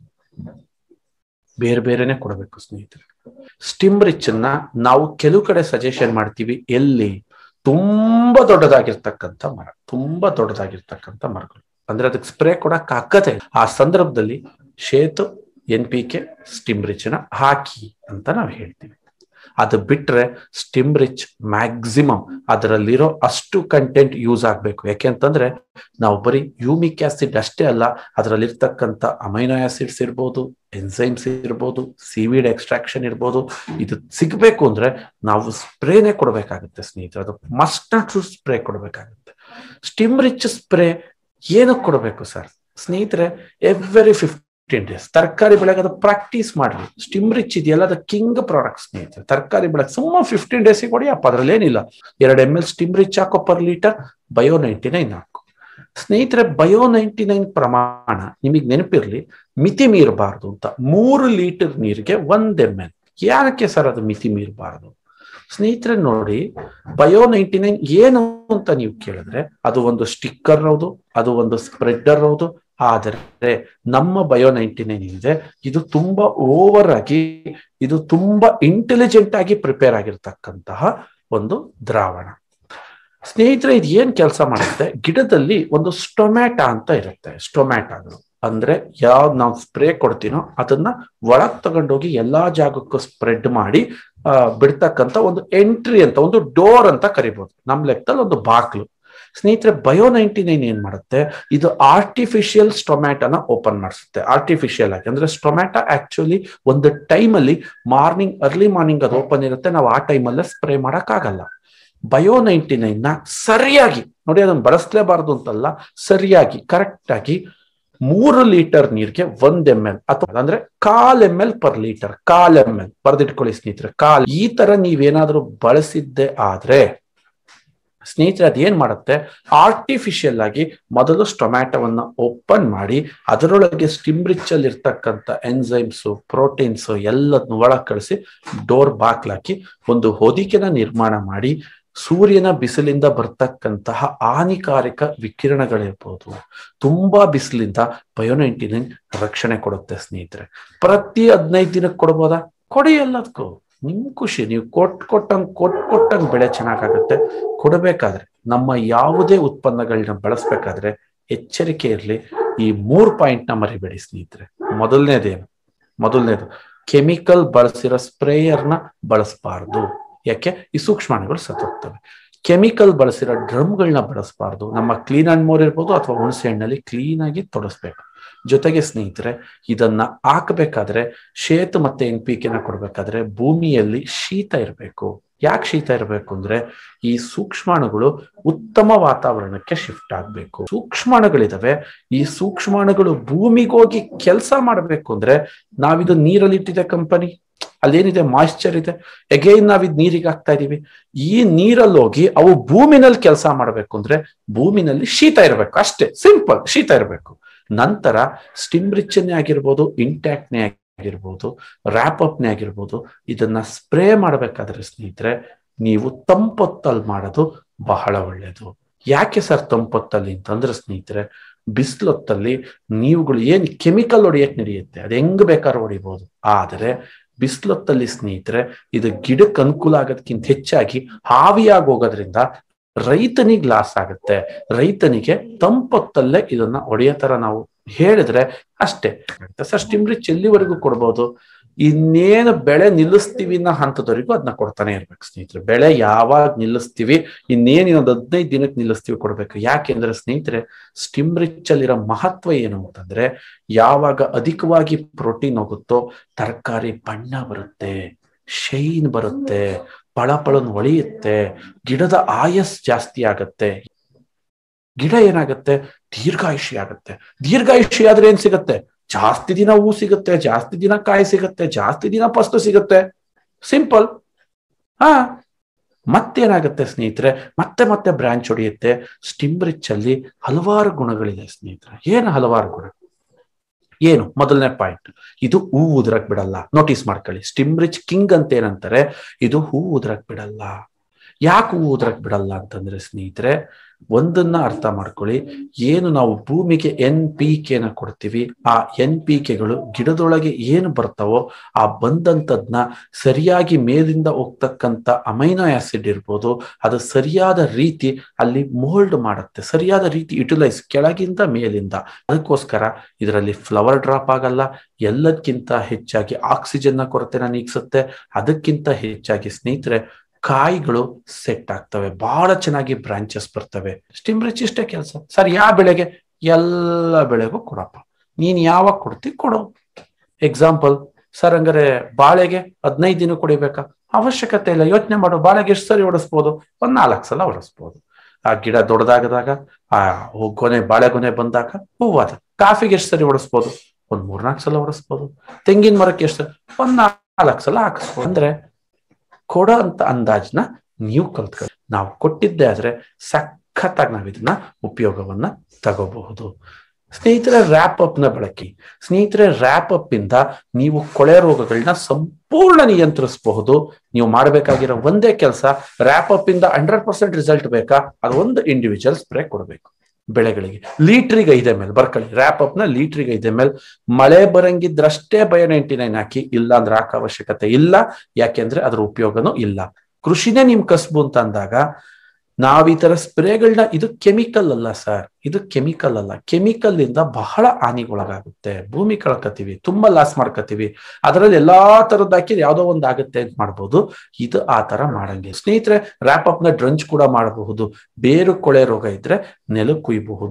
ಬೇರೆ ಬೇರೆನೆ ಕೊಡಬೇಕು ಸ್ನೇಹಿತರೆ. ಸ್ಟಿಮ್ ರಿಚ್ ಅನ್ನ ನಾವು ಕೆಲವು ಕಡೆ ಸಜೆಷನ್ ಮಾಡ್ತೀವಿ. ಎಲ್ಲಿ? ತುಂಬಾ ದೊಡ್ಡದಾಗಿರ್ತಕ್ಕಂಥ ಮರ, ತುಂಬಾ ದೊಡ್ಡದಾಗಿರ್ತಕ್ಕಂಥ ಮರಗಳು ಅಂದ್ರೆ ಅದಕ್ಕೆ ಸ್ಪ್ರೇ ಕೊಡಕ್ ಆಗತ್ತೆ. ಆ ಸಂದರ್ಭದಲ್ಲಿ ಶೇತು N P K Stim Rich ನ ಹಾಕಿ ಅಂತ ನಾವು ಹೇಳ್ತೀವಿ. ಅದು ಬಿಟ್ರೆ ಸ್ಟಿಮ್ ರಿಚ್ ಮ್ಯಾಕ್ಸಿಮಮ್ ಅದರಲ್ಲಿರೋ ಅಷ್ಟು ಕಂಟೆಂಟ್ ಯೂಸ್ ಆಗ್ಬೇಕು. ಯಾಕೆಂತಂದ್ರೆ ನಾವು ಬರೀ ಯೂಮಿಕ್ ಆಸಿಡ್ ಅಷ್ಟೇ ಅಲ್ಲ, ಅದರಲ್ಲಿರ್ತಕ್ಕಂಥ ಅಮೈನೋ ಆಸಿಡ್ಸ್ ಇರ್ಬೋದು, ಎನ್ಸೈಮ್ಸ್ ಇರ್ಬೋದು, ಸಿವಿಡ್ ಎಕ್ಸ್ಟ್ರಾಕ್ಷನ್ ಇರ್ಬೋದು. ಇದು ಸಿಗ್ಬೇಕು ಅಂದ್ರೆ ನಾವು ಸ್ಪ್ರೇನೇ ಕೊಡ್ಬೇಕಾಗುತ್ತೆ ಸ್ನೇಹಿತರೆ. ಅದು ಮಸ್ಟ್ ನಾಟ್ ಟು ಸ್ಪ್ರೇ ಕೊಡ್ಬೇಕಾಗುತ್ತೆ. ಸ್ಟಿಮ್ ರಿಚ್ ಸ್ಪ್ರೇ ಏನಕ್ಕೆ ಕೊಡಬೇಕು ಸರ್? ಸ್ನೇಹಿತರೆ ಎವ್ರಿ ಫಿಫ್ಟೀನ್ ಡೇಸ್ ತರಕಾರಿ ಬೆಳೆಗೆ ಅದು ಪ್ರಾಕ್ಟೀಸ್ ಮಾಡ್ರಿ. ಸ್ಟಿಮ್ ರಿಚ್ ಇದೆಯಲ್ಲ ಅದು ಕಿಂಗ್ ಪ್ರಾಡಕ್ಟ್ ಸ್ನೇಹಿತರೆ. ತರಕಾರಿ ಬೆಳೆಗೆ ಸುಮ್ಮ ಫಿಫ್ಟೀನ್ ಡೇಸಿಗೆ ಕೊಡಿ ಅಪ್ಪ, ಅದ್ರಲ್ಲಿ ಏನಿಲ್ಲ. ಎರಡು ಎಮ್ ಎಲ್ ಸ್ಟಿಮ್ ರಿಚ್ ಹಾಕೋ per litre, Bio ninety nine ಹಾಕೋ ಸ್ನೇಹಿತರೆ. ಬಯೋ ನೈಂಟಿ ನೈನ್ ಪ್ರಮಾಣ ನಿಮಗೆ ನೆನಪಿರ್ಲಿ, ಮಿತಿ ಮೀರಬಾರ್ದು ಅಂತ. ಮೂರು ಲೀಟರ್ ನೀರಿಗೆ ಒಂದ್ ಎಮ್ ಎಲ್. ಯಾಕೆ ಸರ್ ಅದು ಮಿತಿ ಮೀರಬಾರ್ದು? ಸ್ನೇಹಿತರೆ ನೋಡಿ, ಬಯೋ ನೈಂಟಿ ನೈನ್ ಏನು ಅಂತ ನೀವು ಕೇಳಿದ್ರೆ ಅದು ಒಂದು ಸ್ಟಿಕ್ಕರ್ ಹೌದು, ಅದು ಒಂದು ಸ್ಪ್ರೆಡ್ಡರ್ ಹೌದು. ಆದರೆ ನಮ್ಮ ಬಯೋ ನೈಂಟಿ ನೈನ್ ಇದೆ, ಇದು ತುಂಬಾ ಓವರ್ ಆಗಿ, ಇದು ತುಂಬಾ ಇಂಟೆಲಿಜೆಂಟ್ ಆಗಿ ಪ್ರಿಪೇರ್ ಆಗಿರ್ತಕ್ಕಂತಹ ಒಂದು ದ್ರಾವಣ ಸ್ನೇಹಿತರೆ. ಇದು ಏನ್ ಕೆಲಸ ಮಾಡುತ್ತೆ, ಗಿಡದಲ್ಲಿ ಒಂದು ಸ್ಟೊಮ್ಯಾಟಾ ಅಂತ ಇರುತ್ತೆ. ಸ್ಟೊಮ್ಯಾಟಾಗಳು ಅಂದ್ರೆ ಯಾವ್ದು ನಾವು ಸ್ಪ್ರೇ ಕೊಡ್ತೀನೋ ಅದನ್ನ ಒಳಗ್ ತಗೊಂಡೋಗಿ ಎಲ್ಲಾ ಜಾಗಕ್ಕೂ ಸ್ಪ್ರೆಡ್ ಮಾಡಿ ಆ ಬಿಡ್ತಕ್ಕಂಥ ಒಂದು ಎಂಟ್ರಿ ಅಂತ, ಒಂದು ಡೋರ್ ಅಂತ ಕರಿಬಹುದು. ನಮ್ ಲೆಕ್ಕದಲ್ಲಿ ಒಂದು ಬಾಕ್ಲು. ಸ್ನೇಹಿತರೆ ಬಯೋ ನೈಂಟಿ ನೈನ್ ಏನ್ ಮಾಡುತ್ತೆ, ಇದು ಆರ್ಟಿಫಿಷಿಯಲ್ ಸ್ಟೊಮ್ಯಾಟನ ಓಪನ್ ಮಾಡಿಸುತ್ತೆ. ಆರ್ಟಿಫಿಷಿಯಲ್ ಆಗಿ ಅಂದ್ರೆ ಸ್ಟೊಮ್ಯಾಟಾ ಆಕ್ಚುಲಿ ಒಂದು ಟೈಮ್ ಅಲ್ಲಿ ಮಾರ್ನಿಂಗ್ ಅರ್ಲಿ ಮಾರ್ನಿಂಗ್ ಅದು ಓಪನ್ ಇರುತ್ತೆ, ನಾವು ಆ ಟೈಮಲ್ಲೇ ಸ್ಪ್ರೇ ಮಾಡಕ್ ಆಗಲ್ಲ. ಬಯೋ ನೈಂಟಿ ನೈನ್ ನ ಸರಿಯಾಗಿ ನೋಡಿ, ಅದನ್ನ ಬಳಸಲೇಬಾರದು ಅಂತಲ್ಲ, ಸರಿಯಾಗಿ ಕರೆಕ್ಟ್ ಆಗಿ ಮೂರು ಲೀಟರ್ ನೀರಿಗೆ ಒಂದ್ ಎಂ ಎಲ್ ಅಥವಾ ಅಂದ್ರೆ ಕಾಲ್ ಎಂ ಎಲ್ ಪರ್ ಲೀಟರ್, ಕಾಲ್ ಎಂ ಎಲ್ ಬರ್ದಿಟ್ಕೊಳ್ಳಿ ಸ್ನೇಹಿತರೆ. ಕಾಲ್ ಈ ತರ ನೀವೇನಾದ್ರೂ ಬಳಸಿದ್ದೆ ಆದ್ರೆ ಸ್ನೇಹಿತರೆ ಅದೇನ್ ಮಾಡುತ್ತೆ, ಆರ್ಟಿಫಿಷಿಯಲ್ ಆಗಿ ಮೊದಲು ಸ್ಟೊಮ್ಯಾಟೋವನ್ನ ಓಪನ್ ಮಾಡಿ ಅದರೊಳಗೆ ಸ್ಟಿಮ್ರಿಚ್ ಅಲ್ಲಿ ಇರ್ತಕ್ಕಂಥ ಎನ್ಸೈಮ್ಸ್, ಪ್ರೋಟೀನ್ಸ್ ಎಲ್ಲದನ್ನು ಒಳಗೆ ಕಳಿಸಿ ಡೋರ್ ಬಾಕ್ಲಾಕಿ ಒಂದು ಹೊದಿಕೆನ ನಿರ್ಮಾಣ ಮಾಡಿ ಸೂರ್ಯನ ಬಿಸಿಲಿಂದ ಬರ್ತಕ್ಕಂತಹ ಹಾನಿಕಾರಕ ವಿಕಿರಣಗಳಿರ್ಬೋದು, ತುಂಬಾ ಬಿಸಿಲಿಂದ ಬಯೋ ನೈಂಟಿ ನೈನ್ ರಕ್ಷಣೆ ಕೊಡುತ್ತೆ ಸ್ನೇಹಿತರೆ. ಪ್ರತಿ ಹದಿನೈದು ದಿನಕ್ಕೆ ಕೊಡ್ಬೋದಾ? ಕೊಡಿ, ಎಲ್ಲದಕ್ಕೂ ನಿಮ್ ಖುಷಿ. ನೀವು ಕೊಟ್ ಕೊಟ್ಟಂಗ್ ಕೊಟ್ ಕೊಟ್ಟಂಗ್ ಬೆಳೆ ಚೆನ್ನಾಗಾಗುತ್ತೆ. ಕೊಡಬೇಕಾದ್ರೆ ನಮ್ಮ ಯಾವುದೇ ಉತ್ಪನ್ನಗಳನ್ನ ಬಳಸ್ಬೇಕಾದ್ರೆ ಎಚ್ಚರಿಕೆ ಇರಲಿ. ಈ ಮೂರ್ ಪಾಯಿಂಟ್ ನ ಮರಿಬೇಡಿ ಸ್ನೇಹಿತರೆ. ಮೊದಲನೇದೇನು? ಮೊದಲನೇದು ಕೆಮಿಕಲ್ ಬಳಸಿರೋ ಸ್ಪ್ರೇಯರ್ನ ಬಳಸಬಾರ್ದು. ಯಾಕೆ? ಈ ಸೂಕ್ಷ್ಮಾಣುಗಳು ಸತ್ತೋಗ್ತವೆ. ಕೆಮಿಕಲ್ ಬಳಸಿರೋ ಡ್ರಮ್ಗಳನ್ನ ಬಳಸಬಾರ್ದು. ನಮ್ಮ ಕ್ಲೀನ್ ಅಂಡ್ ಮೋರ್ ಇರ್ಬೋದು ಅಥವಾ ಹುಣಸೆ ಹಣ್ಣಲ್ಲಿ ಕ್ಲೀನ್ ಆಗಿ ತೊಡಸ್ಬೇಕು. ಜೊತೆಗೆ ಸ್ನೇಹಿತರೆ ಇದನ್ನ ಹಾಕಬೇಕಾದ್ರೆ ಶೇತು ಮತ್ತೆ ಎನ್ ಪಿ ಕೆನ ಕೊಡ್ಬೇಕಾದ್ರೆ ಭೂಮಿಯಲ್ಲಿ ಶೀತ ಇರಬೇಕು. ಯಾಕೆ ಶೀತ ಇರಬೇಕು ಅಂದ್ರೆ ಈ ಸೂಕ್ಷ್ಮಾಣುಗಳು ಉತ್ತಮ ವಾತಾವರಣಕ್ಕೆ ಶಿಫ್ಟ್ ಆಗ್ಬೇಕು. ಸೂಕ್ಷ್ಮಾಣುಗಳಿದಾವೆ, ಈ ಸೂಕ್ಷ್ಮಾಣುಗಳು ಭೂಮಿಗೋಗಿ ಕೆಲಸ ಮಾಡ್ಬೇಕು ಅಂದ್ರೆ ನಾವಿದು ನೀರಲ್ಲಿ ಇಟ್ಟಿದೆ ಕಂಪನಿ, ಅಲ್ಲೇನಿದೆ ಮಾಯಿಶ್ಚರ್ ಇದೆ, ಎಗೈನ್ ನಾವಿದ್ ನೀರಿಗೆ ಹಾಕ್ತಾ ಇದೀವಿ. ಈ ನೀರಲ್ಲಿ ಹೋಗಿ ಅವು ಭೂಮಿನಲ್ಲಿ ಕೆಲಸ ಮಾಡ್ಬೇಕು ಅಂದ್ರೆ ಭೂಮಿನಲ್ಲಿ ಶೀತ ಇರಬೇಕು. ಅಷ್ಟೇ ಸಿಂಪಲ್, ಶೀತ ಇರಬೇಕು. ನಂತರ ಸ್ಟಿಮ್ರಿಚ್ನೇ ಆಗಿರ್ಬೋದು, ಇಂಟ್ಯಾಕ್ಟ್ನೇ ಆಗಿರ್ಬೋದು, ರ್ಯಾಪ್ ಅಪ್ನೇ ಆಗಿರ್ಬೋದು, ಇದನ್ನ ಸ್ಪ್ರೇ ಮಾಡ್ಬೇಕಾದ್ರೆ ಸ್ನೇಹಿತರೆ ನೀವು ತಂಪೊತ್ತಲ್ಲಿ ಮಾಡೋದು ಬಹಳ ಒಳ್ಳೇದು. ಯಾಕೆ ಸರ್ ತಂಪೊತ್ತಲ್ಲಿ ಅಂತಂದ್ರೆ ಸ್ನೇಹಿತರೆ ಬಿಸಿಲೊತ್ತಲ್ಲಿ ನೀವುಗಳು ಏನ್ ಕೆಮಿಕಲ್ ಹೊಡೆಯಕ್ ನಡೆಯುತ್ತೆ ಅದು ಹೆಂಗ್ ಬೇಕಾದ್ರೂ ಹೊಡಿಬಹುದು. ಆದರೆ ಬಿಸಿಲೊತ್ತಲ್ಲಿ ಸ್ನೇಹಿತರೆ ಇದು ಗಿಡಕ್ಕೆ ಅನುಕೂಲ ಆಗೋದಕ್ಕಿಂತ ಹೆಚ್ಚಾಗಿ ಹಾವಿಯಾಗಿ ಹೋಗೋದ್ರಿಂದ ರೈತನಿಗೆ ಲಾಸ್ ಆಗುತ್ತೆ. ರೈತನಿಗೆ ತಂಪೊತ್ತಲ್ಲೇ ಇದನ್ನ ಹೊಡೆಯೋ ತರ ನಾವು ಹೇಳಿದ್ರೆ ಅಷ್ಟೇ. ಸರ್ ಸ್ಟಿಮ್ರಿಚ್ ಎಲ್ಲಿವರೆಗೂ ಕೊಡ್ಬೋದು? ಇನ್ನೇನು ಬೆಳೆ ನಿಲ್ಲಿಸ್ತೀವಿ ಅನ್ನೋ ಹಂತದವರೆಗೂ ಅದನ್ನ ಕೊಡ್ತಾನೆ ಇರ್ಬೇಕು ಸ್ನೇಹಿತರೆ. ಬೆಳೆ ಯಾವಾಗ ನಿಲ್ಲಿಸ್ತೀವಿ, ಇನ್ನೇನು ಇನ್ನೊಂದು ಹದಿನೈದು ದಿನಕ್ಕೆ ನಿಲ್ಲಿಸ್ತೀವಿ ಕೊಡ್ಬೇಕು. ಯಾಕೆಂದ್ರೆ ಸ್ನೇಹಿತರೆ ಸ್ಟಿಮ್ರಿಚ್ ಅಲ್ಲಿರೋ ಮಹತ್ವ ಏನು ಅಂತಂದ್ರೆ ಯಾವಾಗ ಅಧಿಕವಾಗಿ ಪ್ರೋಟೀನ್ ಹೋಗುತ್ತೋ ತರಕಾರಿ ಬಣ್ಣ ಬರುತ್ತೆ, ಶೈನ್ ಬರುತ್ತೆ, ಪಳಪಳನ್ ಹೊಳೆಯುತ್ತೆ, ಗಿಡದ ಆಯಸ್ ಜಾಸ್ತಿ ಆಗತ್ತೆ, ಗಿಡ ಏನಾಗತ್ತೆ ದೀರ್ಘಾಯುಷಿ ಆಗತ್ತೆ. ದೀರ್ಘಾಯುಷಿ ಆದ್ರೆ ಏನ್ ಸಿಗತ್ತೆ? ಜಾಸ್ತಿ ದಿನ ಹೂ ಸಿಗುತ್ತೆ, ಜಾಸ್ತಿ ದಿನ ಕಾಯಿ ಸಿಗುತ್ತೆ, ಜಾಸ್ತಿ ದಿನ ಫಸಲು ಸಿಗುತ್ತೆ. ಸಿಂಪಲ್. ಹಾ ಮತ್ತೇನಾಗುತ್ತೆ ಸ್ನೇಹಿತರೆ, ಮತ್ತೆ ಮತ್ತೆ ಬ್ರಾಂಚ್ ಹೊಡೆಯುತ್ತೆ. ಸ್ಟಿಮ್ರಿಚ್ ಅಲ್ಲಿ ಹಲವಾರು ಗುಣಗಳಿದೆ ಸ್ನೇಹಿತರೆ. ಏನು ಹಲವಾರು ಗುಣ? ಏನು? ಮೊದಲನೇ ಪಾಯಿಂಟ್, ಇದು ಹೂ ಉದ್ರಕ್ ಬಿಡಲ್ಲ. ನೋಟಿಸ್ ಮಾಡ್ಕೊಳ್ಳಿ, ಸ್ಟಿಮ್ರಿಚ್ ಕಿಂಗ್ ಅಂತ ಏನಂತಾರೆ, ಇದು ಹೂ ಉದ್ರಕ್ ಬಿಡಲ್ಲ. ಯಾಕೆ ಹೂ ಉದ್ರಕ್ ಬಿಡಲ್ಲ ಅಂತಂದ್ರೆ ಸ್ನೇಹಿತರೆ ಒಂದನ್ನ ಅರ್ಥ ಮಾಡ್ಕೊಳ್ಳಿ. ಏನು ನಾವು ಭೂಮಿಗೆ ಎನ್ ಪಿ ಕೆನ ಕೊಡ್ತೀವಿ, ಆ ಎನ್ ಪಿ ಕೆಗಳು ಗಿಡದೊಳಗೆ ಏನು ಬರ್ತಾವೋ ಆ ಬಂದಂಥದ್ನ ಸರಿಯಾಗಿ ಮೇಲಿಂದ ಹೋಗ್ತಕ್ಕಂಥ ಅಮೈನೋ ಆಸಿಡ್ ಇರ್ಬೋದು, ಅದು ಸರಿಯಾದ ರೀತಿ ಅಲ್ಲಿ ಮೋಲ್ಡ್ ಮಾಡುತ್ತೆ, ಸರಿಯಾದ ರೀತಿ ಯುಟಿಲೈಸ್ ಕೆಳಗಿಂದ ಮೇಲಿಂದ. ಅದಕ್ಕೋಸ್ಕರ ಇದರಲ್ಲಿ ಫ್ಲವರ್ ಡ್ರಾಪ್ ಆಗಲ್ಲ. ಎಲ್ಲದಕ್ಕಿಂತ ಹೆಚ್ಚಾಗಿ ಆಕ್ಸಿಜನ್ನ ಕೊರತೆನ ನೀಗಿಸುತ್ತೆ. ಅದಕ್ಕಿಂತ ಹೆಚ್ಚಾಗಿ ಸ್ನೇಹಿತರೆ ಕಾಯಿಗಳು ಸೆಟ್ ಆಗ್ತವೆ, ಬಹಳ ಚೆನ್ನಾಗಿ ಬ್ರಾಂಚಸ್ ಬರ್ತವೆ. ಸ್ಟಿಮ್ರಿಚ್ ಇಷ್ಟೇ ಕೆಲಸ. ಸರ್ ಯಾವ ಬೆಳೆಗೆ? ಎಲ್ಲ ಬೆಳೆಗೂ ಕೊಡಪ್ಪ. ನೀನ್ ಯಾವಾಗ ಕೊಡ್ತಿ ಕೊಡು. ಎಕ್ಸಾಂಪಲ್ ಸರ್ ಹಂಗಾರೆ ಬಾಳೆಗೆ ಹದಿನೈದು ದಿನ ಕೊಡಿಬೇಕಾ? ಅವಶ್ಯಕತೆ ಇಲ್ಲ. ಯೋಚನೆ ಮಾಡು, ಬಾಳೆಗೆ ಎಷ್ಟು ಸರಿ ಹೊಡಿಸ್ಬೋದು? ಒಂದ್ ನಾಲ್ಕು ಸಲ ಹೊಡಿಸ್ಬೋದು. ಆ ಗಿಡ ದೊಡ್ಡದಾಗದಾಗ, ಆ ಗೊನೆ ಬಾಳೆ ಗೊನೆ ಬಂದಾಗ ಹೂವಾದ. ಕಾಫಿಗೆ ಎಷ್ಟು ಸರಿ ಹೊಡಿಸ್ಬೋದು? ಒಂದ್ ಮೂರ್ನಾಲ್ಕು ಸಲ ಹೊಡಿಸ್ಬೋದು. ತೆಂಗಿನ ಮರಕ್ಕೆ ಎಷ್ಟು? ಒಂದ್ ನಾಲ್ಕು ಸಲ ಹಾಕಿಸ್ಬೋದು. ಅಂದ್ರೆ ಕೊಡೋ ಅಂತ ಅಂದಾಜ್ನ ನೀವು ಕಲ್ತ್ಕೊಳ್ಳಿ. ನಾವು ಕೊಟ್ಟಿದ್ದೆ ಆದ್ರೆ ಸಖತ್ತಾಗಿ ನಾವು ಇದನ್ನ ಉಪಯೋಗವನ್ನ ತಗೋಬಹುದು. ಸ್ನೇಹಿತರೆ ರ್ಯಾಪ್ ಅಪ್ ನ ಬಳಕೆ. ಸ್ನೇಹಿತರೆ ರ್ಯಾಪ್ ಅಪ್ ಇಂದ ನೀವು ಕೊಳೆ ರೋಗಗಳನ್ನ ಸಂಪೂರ್ಣ ನಿಯಂತ್ರಿಸಬಹುದು. ನೀವು ಮಾಡಬೇಕಾಗಿರೋ ಒಂದೇ ಕೆಲಸ, ರ್ಯಾಪ್ ಅಪ್ ಇಂದ ಹಂಡ್ರೆಡ್ ಪರ್ಸೆಂಟ್ ರಿಸಲ್ಟ್ ಬೇಕಾ? ಅದು ಒಂದು ಇಂಡಿವಿಜುವಲ್ ಸ್ಪ್ರೇ ಕೊಡಬೇಕು ಬೆಳೆಗಳಿಗೆ. ಲೀಟ್ರಿಗೆ ಐದು ಎಮ್ ಎಲ್ ಬರ್ಕೊಳ್ಳಿ. ರ್ಯಾಪ್ ಅಪ್ ನ ಲೀಟ್ರಿಗೆ ಐದು ಎಮ್ ಎಲ್. ಮಳೆ ಬರಂಗಿದ್ರಷ್ಟೇ ಬಯೋ ನೈಂಟಿ ನೈನ್ ಹಾಕಿ, ಇಲ್ಲ ಅಂದ್ರೆ ಹಾಕೋ ಅವಶ್ಯಕತೆ ಇಲ್ಲ. ಯಾಕೆಂದ್ರೆ ಅದ್ರ ಉಪಯೋಗನೂ ಇಲ್ಲ. ಕೃಷಿನೇ ನಿಮ್ ಕಸ್ಬು ಅಂತ ಅಂದಾಗ ನಾವ್ ಈ ತರ ಸ್ಪ್ರೇಗಳನ್ನ, ಇದು ಕೆಮಿಕಲ್ ಅಲ್ಲ ಸರ್, ಇದು ಕೆಮಿಕಲ್ ಅಲ್ಲ. ಕೆಮಿಕಲ್ ಇಂದ ಬಹಳ ಹಾನಿಗೊಳಗಾಗುತ್ತೆ. ಭೂಮಿ ಕಳ್ಕತೀವಿ, ತುಂಬಾ ಲಾಸ್ ಮಾಡ್ಕೋತೀವಿ. ಅದರಲ್ಲಿ ಎಲ್ಲಾ ತರದ್ ಹಾಕಿ ಯಾವ್ದೋ ಒಂದ್ ಆಗುತ್ತೆ ಅಂತ ಮಾಡ್ಬೋದು. ಇದು ಆ ತರ ಮಾಡಂಗೆ ಸ್ನೇಹಿತರೆ. ರ್ಯಾಪ್ ಅಪ್ ನ ಡ್ರಂಚ್ ಕೂಡ ಮಾಡಬಹುದು. ಬೇರು ಕೊಳೆ ರೋಗ ಇದ್ರೆ ನೆಲ ಕುಯ್ಬಹುದು.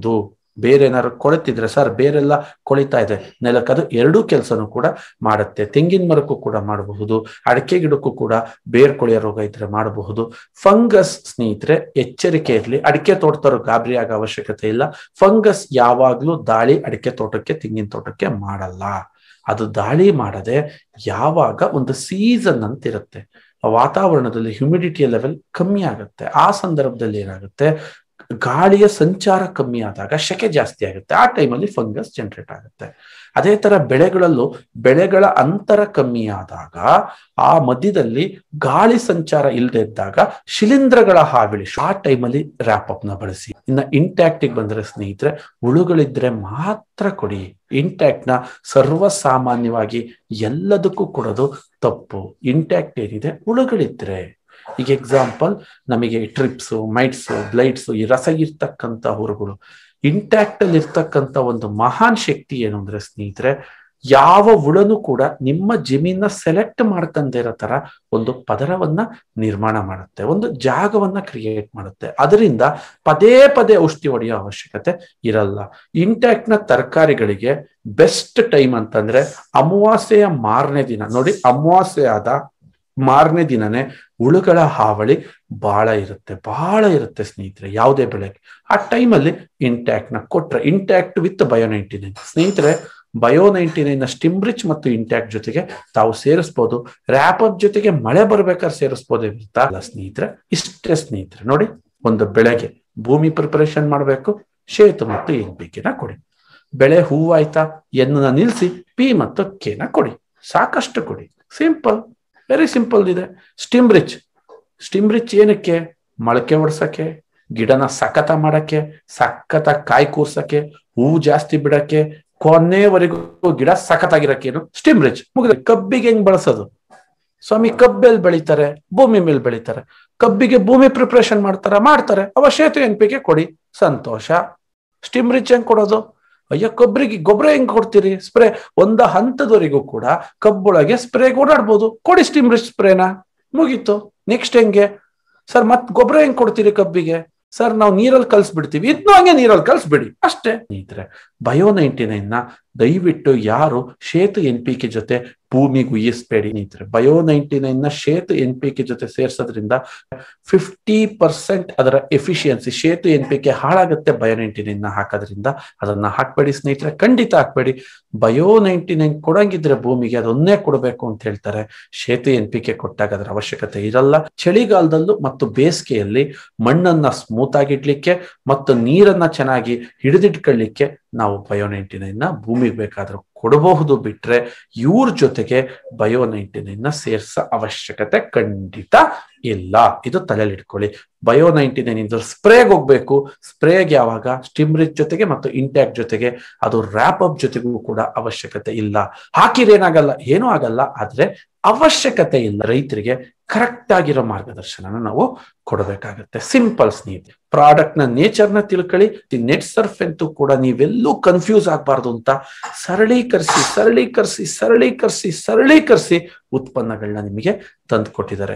ಬೇರೆ ಏನಾದ್ರು ಕೊಳೆತಿದ್ರೆ ಸರ್ ಬೇರೆಲ್ಲ ಕೊಳಿತಾ ಇದೆ ನೆಲಕ್ಕೆ, ಅದು ಎರಡೂ ಕೆಲಸನೂ ಕೂಡ ಮಾಡುತ್ತೆ. ತೆಂಗಿನ ಮರಕ್ಕೂ ಕೂಡ ಮಾಡಬಹುದು, ಅಡಿಕೆ ಗಿಡಕ್ಕೂ ಕೂಡ ಬೇರ್ ಕೊಳೆಯ ರೋಗ ಇದ್ರೆ ಮಾಡಬಹುದು. ಫಂಗಸ್ ಸ್ನೇಹಿತರೆ ಎಚ್ಚರಿಕೆ ಇರಲಿ, ಅಡಿಕೆ ತೋಟದವರು ಗಾಬರಿ ಆಗೋ ಅವಶ್ಯಕತೆ ಇಲ್ಲ. ಫಂಗಸ್ ಯಾವಾಗ್ಲೂ ದಾಳಿ ಅಡಿಕೆ ತೋಟಕ್ಕೆ ತೆಂಗಿನ ತೋಟಕ್ಕೆ ಮಾಡಲ್ಲ. ಅದು ದಾಳಿ ಮಾಡದೆ ಯಾವಾಗ ಒಂದು ಸೀಸನ್ ಅಂತ ಇರುತ್ತೆ, ವಾತಾವರಣದಲ್ಲಿ ಹ್ಯುಮಿಡಿಟಿಯ ಲೆವೆಲ್ ಕಮ್ಮಿ ಆಗುತ್ತೆ, ಆ ಸಂದರ್ಭದಲ್ಲಿ ಏನಾಗುತ್ತೆ ಗಾಳಿಯ ಸಂಚಾರ ಕಮ್ಮಿ ಆದಾಗ ಶೆಕೆ ಜಾಸ್ತಿ ಆಗುತ್ತೆ, ಆ ಟೈಮಲ್ಲಿ ಫಂಗಸ್ ಜನರೇಟ್ ಆಗುತ್ತೆ. ಅದೇ ತರ ಬೆಳೆಗಳಲ್ಲೂ ಬೆಳೆಗಳ ಅಂತರ ಕಮ್ಮಿ ಆದಾಗ ಆ ಮಧ್ಯದಲ್ಲಿ ಗಾಳಿ ಸಂಚಾರ ಇಲ್ಲದೆ ಇದ್ದಾಗ ಶಿಲೀಂಧ್ರಗಳ ಹಾವಳಿ, ಆ ಟೈಮಲ್ಲಿ ರ್ಯಾಪ್ ಅಪ್ ನ ಬಳಸಿ. ಇನ್ನ ಇಂಟ್ಯಾಕ್ಟಿಗೆ ಬಂದ್ರೆ ಸ್ನೇಹಿತರೆ ಹುಳುಗಳಿದ್ರೆ ಮಾತ್ರ ಕೊಡಿ. ಇಂಟ್ಯಾಕ್ಟ್ ನ ಸರ್ವಸಾಮಾನ್ಯವಾಗಿ ಎಲ್ಲದಕ್ಕೂ ಕೊಡೋದು ತಪ್ಪು. ಇಂಟ್ಯಾಕ್ಟ್ ಏನಿದೆ ಹುಳುಗಳಿದ್ರೆ, ಈಗ ಎಕ್ಸಾಂಪಲ್ ನಮಗೆ ಟ್ರಿಪ್ಸ್, ಮೈಟ್ಸ್, ಬ್ಲೈಟ್ಸ್ ಈ ರಸ ಇರ್ತಕ್ಕಂಥ ಹುರುಗಳು, ಇಂಟ್ಯಾಕ್ಟ್ ಅಲ್ಲಿ ಇರ್ತಕ್ಕಂಥ ಒಂದು ಮಹಾನ್ ಶಕ್ತಿ ಏನು ಅಂದ್ರೆ ಸ್ನೇಹಿತರೆ, ಯಾವ ಹುಳನು ಕೂಡ ನಿಮ್ಮ ಜಮೀನ ಸೆಲೆಕ್ಟ್ ಮಾಡ್ಕೊಂಡೇ ಇರೋ ತರ ಒಂದು ಪದರವನ್ನ ನಿರ್ಮಾಣ ಮಾಡುತ್ತೆ, ಒಂದು ಜಾಗವನ್ನ ಕ್ರಿಯೇಟ್ ಮಾಡುತ್ತೆ. ಅದರಿಂದ ಪದೇ ಪದೇ ಔಷಧಿ ಹೊಡೆಯೋ ಅವಶ್ಯಕತೆ ಇರಲ್ಲ. ಇಂಟ್ಯಾಕ್ಟ್ ನ ತರಕಾರಿಗಳಿಗೆ ಬೆಸ್ಟ್ ಟೈಮ್ ಅಂತಂದ್ರೆ ಅಮಾವಾಸ್ಯೆಯ ಮಾರನೇ ದಿನ ನೋಡಿ, ಅಮಾವಾಸ್ಯೆ ಆದ ಮಾರನೇ ದಿನನೇ ಹುಳುಗಳ ಹಾವಳಿ ಬಹಳ ಇರುತ್ತೆ, ಬಹಳ ಇರುತ್ತೆ ಸ್ನೇಹಿತರೆ ಯಾವುದೇ ಬೆಳೆಗೆ. ಆ ಟೈಮಲ್ಲಿ ಇಂಟ್ಯಾಕ್ಟ್ ನ ಕೊಟ್ರೆ, Intact with Bio ninety nine ಸ್ನೇಹಿತರೆ, ಬಯೋ ನೈಂಟಿ ನೈನ್ ನ ಸ್ಟಿಮ್ರಿಚ್ ಮತ್ತು ಇಂಟ್ಯಾಕ್ಟ್ ಜೊತೆಗೆ ತಾವು ಸೇರಿಸಬಹುದು. ರ್ಯಾಪ್ ಅಪ್ ಜೊತೆಗೆ ಮಳೆ ಬರ್ಬೇಕಾದ್ರೆ ಸೇರಿಸಬಹುದು ಇರ್ತಾ ಅಲ್ಲ ಸ್ನೇಹಿತರೆ. ಇಷ್ಟೇ ಸ್ನೇಹಿತರೆ ನೋಡಿ, ಒಂದು ಬೆಳೆಗೆ ಭೂಮಿ ಪ್ರಿಪರೇಷನ್ ಮಾಡಬೇಕು, ಶೇತು ಮತ್ತು ಎನ್ ಪಿ ಕೆನ ಕೊಡಿ. ಬೆಳೆ ಹೂವಾಯ್ತಾ, ಎನ್ನ ನಿಲ್ಸಿ ಪಿ ಮತ್ತು ಕೆನ ಕೊಡಿ, ಸಾಕಷ್ಟು ಕೊಡಿ. ಸಿಂಪಲ್, ವೆರಿ ಸಿಂಪಲ್ ಇದೆ. ಸ್ಟಿಮ್ರಿಚ್ ಸ್ಟಿಮ್ರಿಚ್ ಏನಕ್ಕೆ? ಮೊಳಕೆ ಹೊಡ್ಸಕ್ಕೆ, ಗಿಡನ ಸಖತ ಮಾಡಕ್ಕೆ, ಸಖತ ಕಾಯಿ ಕೂರ್ಸಕ್ಕೆ, ಹೂವು ಜಾಸ್ತಿ ಬಿಡಕ್ಕೆ, ಕೊನೆವರೆಗೂ ಗಿಡ ಸಖತ್ತಾಗಿರಕ್ಕೇನು ಸ್ಟಿಮ್ರಿಚ್ ಮುಗಿದ. ಕಬ್ಬಿಗೆ ಹೆಂಗ್ ಬಳಸೋದು ಸ್ವಾಮಿ? ಕಬ್ಬೆಲ್ಲಿ ಬೆಳಿತಾರೆ? ಭೂಮಿ ಮೇಲೆ ಬೆಳಿತಾರೆ. ಕಬ್ಬಿಗೆ ಭೂಮಿ ಪ್ರಿಪರೇಷನ್ ಮಾಡ್ತಾರ? ಮಾಡ್ತಾರೆ. ಅವಶ್ಯಕತೆ ಎನ್ ಪಿ ಕೆ ಕೊಡಿ, ಸಂತೋಷ. ಸ್ಟಿಮ್ರಿಚ್ ಹೆಂಗ್ ಕೊಡೋದು? ಅಯ್ಯ ಕೊಬ್ಬರಿಗೆ ಗೊಬ್ಬರ ಹೆಂಗ್ ಕೊಡ್ತೀರಿ? ಸ್ಪ್ರೇ ಒಂದ ಹಂತದವರೆಗೂ ಕೂಡ ಕಬ್ಬೊಳಗೆ ಸ್ಪ್ರೇ ಓಡಾಡ್ಬೋದು, ಕೊಡಿ ಸ್ಟಿಮ್ರಿಚ್ ಸ್ಪ್ರೇನ, ಮುಗೀತು. ನೆಕ್ಸ್ಟ್ ಹೆಂಗೆ ಸರ್? ಮತ್ ಗೊಬ್ಬರ ಹೆಂಗ್ ಕೊಡ್ತೀರಿ ಕಬ್ಬಿಗೆ? ಸರ್ ನಾವು ನೀರಲ್ಲಿ ಕಲ್ಸ್ಬಿಡ್ತೀವಿ, ಇದನ್ನು ಹಂಗೆ ನೀರಲ್ಲಿ ಕಲ್ಸ್ಬಿಡಿ ಅಷ್ಟೇ. ಸ್ನೇಹಿತರೆ ಬಯೋ ನೈಂಟಿ ನೈನ್ ನ ದಯವಿಟ್ಟು ಯಾರು ಶೇತು ಎನ್ ಪಿ ಕೆ ಜೊತೆ ಭೂಮಿಗೆ ಉಯಿಸ್ಬೇಡಿ ಸ್ನೇಹಿತರೆ. ಬಯೋ ನೈಂಟಿ ನೈನ್ ನ ಶೇತು ಎನ್ ಪಿ ಕೆ ಜೊತೆ ಸೇರ್ಸೋದ್ರಿಂದ ಫಿಫ್ಟಿ ಪರ್ಸೆಂಟ್ ಅದರ ಎಫಿಷಿಯನ್ಸಿ ಶೇತು ಎನ್ ಪಿ ಕೆ ಹಾಳಾಗುತ್ತೆ. ಬಯೋ ನೈಂಟಿ ನೈನ್ ನ ಹಾಕೋದ್ರಿಂದ ಅದನ್ನ ಹಾಕ್ಬೇಡಿ ಸ್ನೇಹಿತರೆ, ಖಂಡಿತ ಹಾಕ್ಬೇಡಿ. ಬಯೋ ನೈಂಟಿ ನೈನ್ ಕೊಡಂಗಿದ್ರೆ ಭೂಮಿಗೆ ಅದನ್ನೇ ಕೊಡಬೇಕು ಅಂತ ಹೇಳ್ತಾರೆ. ಶೇತು ಎನ್ ಪಿ ಕೆ ಕೊಟ್ಟಾಗ ಅದರ ಅವಶ್ಯಕತೆ ಇರಲ್ಲ. ಚಳಿಗಾಲದಲ್ಲೂ ಮತ್ತು ಬೇಸಿಗೆಯಲ್ಲಿ ಮಣ್ಣನ್ನ ಸ್ಮೂತ್ ಆಗಿಡ್ಲಿಕ್ಕೆ ಮತ್ತು ನೀರನ್ನ ಚೆನ್ನಾಗಿ ಹಿಡಿದಿಟ್ಕೊಳ್ಳಿಕ್ಕೆ ನಾವು ಬಯೋ ನೈಂಟಿ ನೈನ್ ನ ಭೂಮಿಗೆ ಬೇಕಾದ್ರೂ ಕೊಡಬಹುದು. ಬಿಟ್ರೆ ಇವ್ರ ಜೊತೆಗೆ ಬಯೋ ನೈಂಟಿ ನೈನ್ ನ ಸೇರ್ಸ ಅವಶ್ಯಕತೆ ಖಂಡಿತ ಇಲ್ಲ. ಇದು ತಲೆಯಲ್ಲಿ ಇಟ್ಕೊಳ್ಳಿ. ಬಯೋ ನೈಂಟಿ ನೈನ್ ಇದು ಸ್ಪ್ರೇಗೆ ಹೋಗ್ಬೇಕು. ಸ್ಪ್ರೇಗೆ ಯಾವಾಗ? ಸ್ಟಿಮ್ರಿಚ್ ಜೊತೆಗೆ ಮತ್ತು ಇಂಟ್ಯಾಕ್ಟ್ ಜೊತೆಗೆ, ಅದು ರ್ಯಾಪ್ ಅಪ್ ಜೊತೆಗೂ ಕೂಡ ಅವಶ್ಯಕತೆ ಇಲ್ಲ. ಹಾಕಿರೇನಾಗಲ್ಲ, ಏನೂ ಆಗಲ್ಲ. ಆದ್ರೆ ಅವಶ್ಯಕತೆ ಇಲ್ಲ. ರೈತರಿಗೆ ಕರೆಕ್ಟ್ ಆಗಿರೋ ಮಾರ್ಗದರ್ಶನ ನಾವು ಕೊಡಬೇಕಾಗತ್ತೆ. ಸಿಂಪಲ್ ಸ್ನೇಹಿತರೆ, ಪ್ರಾಡಕ್ಟ್ ನ ನೇಚರ್ ನ ತಿಳ್ಕೊಳ್ಳಿ. ನೆಟ್ ಸರ್ಫ್ ಅಂತೂ ಕೂಡ ನೀವೆಲ್ಲೂ ಕನ್ಫ್ಯೂಸ್ ಆಗ್ಬಾರ್ದು ಅಂತ ಸರಳೀಕರಿಸಿ ಸರಳೀಕರಿಸಿ ಸರಳೀಕರಿಸಿ ಸರಳೀಕರಿಸಿ ಉತ್ಪನ್ನಗಳನ್ನ ನಿಮಗೆ ತಂದು ಕೊಟ್ಟಿದ್ದಾರೆ.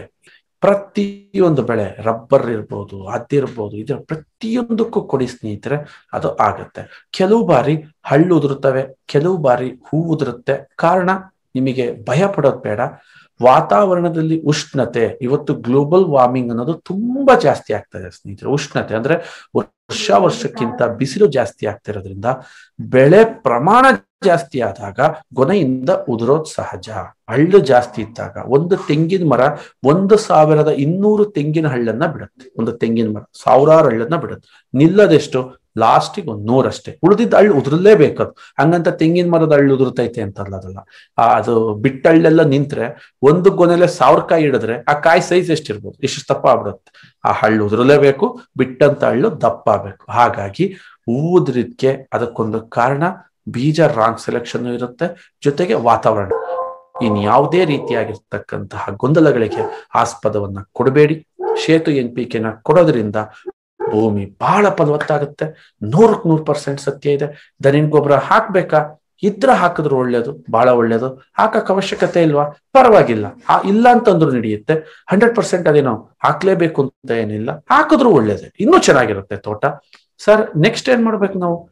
ಪ್ರತಿಯೊಂದು ಬೆಳೆ, ರಬ್ಬರ್ ಇರ್ಬೋದು, ಅದಿರ್ಬೋದು, ಇದರ ಪ್ರತಿಯೊಂದಕ್ಕೂ ಕೊಡಿ ಸ್ನೇಹಿತರೆ, ಅದು ಆಗತ್ತೆ. ಕೆಲವು ಬಾರಿ ಹಳ್ಳು ಉದುರುತ್ತವೆ, ಕೆಲವು ಬಾರಿ ಹೂ ಉದುರುತ್ತೆ. ಕಾರಣ ನಿಮಗೆ ಭಯ ಪಡೋದು ಬೇಡ. ವಾತಾವರಣದಲ್ಲಿ ಉಷ್ಣತೆ, ಇವತ್ತು ಗ್ಲೋಬಲ್ ವಾರ್ಮಿಂಗ್ ಅನ್ನೋದು ತುಂಬಾ ಜಾಸ್ತಿ ಆಗ್ತಾ ಇದೆ ಸ್ನೇಹಿತರೆ. ಉಷ್ಣತೆ ಅಂದ್ರೆ ವರ್ಷ ವರ್ಷಕ್ಕಿಂತ ಬಿಸಿಲು ಜಾಸ್ತಿ ಆಗ್ತಿರೋದ್ರಿಂದ ಬೆಳೆ ಪ್ರಮಾಣ ಜಾಸ್ತಿ ಆದಾಗ ಗೊನೆಯಿಂದ ಉದುರೋದು ಸಹಜ. ಹಳ್ಳು ಜಾಸ್ತಿ ಇದ್ದಾಗ ಒಂದು ತೆಂಗಿನ ಮರ ಒಂದು ಸಾವಿರದ ಇನ್ನೂರು ತೆಂಗಿನ ಹಳ್ಳನ್ನ ಬಿಡುತ್ತೆ. ಒಂದು ತೆಂಗಿನ ಮರ ಸಾವಿರಾರು ಹಳ್ಳನ್ನ ಬಿಡುತ್ತೆ. ನಿಲ್ಲದೆಷ್ಟು? ಲಾಸ್ಟಿಗೆ ಒಂದ್ ನೂರಷ್ಟೇ. ಉಳಿದಿದ್ದ ಹಳ್ಳು ಉದುರಲೇಬೇಕದು. ಹಂಗಂತ ತೆಂಗಿನ ಮರದ ಹಳ್ಳು ಉದುರ್ತೈತೆ ಅಂತಲ್ಲ, ಅದಲ್ಲ. ಆ ಅದು ಬಿಟ್ಟಳ್ಳೆಲ್ಲ ನಿಂತ್ರೆ ಒಂದು ಗೊನೆಲೆ ಸಾವಿರ ಕಾಯಿ ಹಿಡಿದ್ರೆ ಆ ಕಾಯಿ ಸೈಜ್ ಎಷ್ಟಿರ್ಬೋದು? ಇಷ್ಟು ದಪ್ಪ ಆಗ್ಬಿಡುತ್ತೆ. ಆ ಹಳ್ಳು ಉದುರಲೇಬೇಕು, ಬಿಟ್ಟಂತ ಹಳ್ಳು ದಪ್ಪ ಆಗ್ಬೇಕು. ಹಾಗಾಗಿ ಊದ್ರಿದ್ಕೆ ಅದಕ್ಕೊಂದು ಕಾರಣ, ಬೀಜ ರಾಂಗ್ ಸೆಲೆಕ್ಷನ್ ಇರುತ್ತೆ, ಜೊತೆಗೆ ವಾತಾವರಣ. ಇನ್ ಯಾವುದೇ ರೀತಿಯಾಗಿರ್ತಕ್ಕಂತಹ ಗೊಂದಲಗಳಿಗೆ ಆಸ್ಪದವನ್ನ ಕೊಡಬೇಡಿ. ಶೇತು ಎನ್ ಪಿ ಕೆನ ಕೊಡೋದ್ರಿಂದ ಭೂಮಿ ಬಹಳ ಫಲವತ್ತಾಗುತ್ತೆ. ನೂರಕ್ ನೂರ್ ಪರ್ಸೆಂಟ್ ಸತ್ಯ ಇದೆ. ದನಿನ್ ಗೊಬ್ಬರ ಹಾಕ್ಬೇಕಾ? ಇದ್ರ ಹಾಕಿದ್ರು ಒಳ್ಳೇದು, ಬಹಳ ಒಳ್ಳೇದು. ಹಾಕಕ್ ಅವಶ್ಯಕತೆ ಇಲ್ವಾ? ಪರವಾಗಿಲ್ಲ, ಆ ಇಲ್ಲ ಅಂತಂದ್ರು ನಡೆಯುತ್ತೆ. ಹಂಡ್ರೆಡ್ ಪರ್ಸೆಂಟ್ ಅದೇನೋ ಹಾಕ್ಲೇಬೇಕು ಅಂತ ಏನಿಲ್ಲ, ಹಾಕಿದ್ರು ಒಳ್ಳೇದೇ, ಇನ್ನೂ ಚೆನ್ನಾಗಿರುತ್ತೆ ತೋಟ. ಸರ್ ನೆಕ್ಸ್ಟ್ ಏನ್ ಮಾಡ್ಬೇಕು ನಾವು?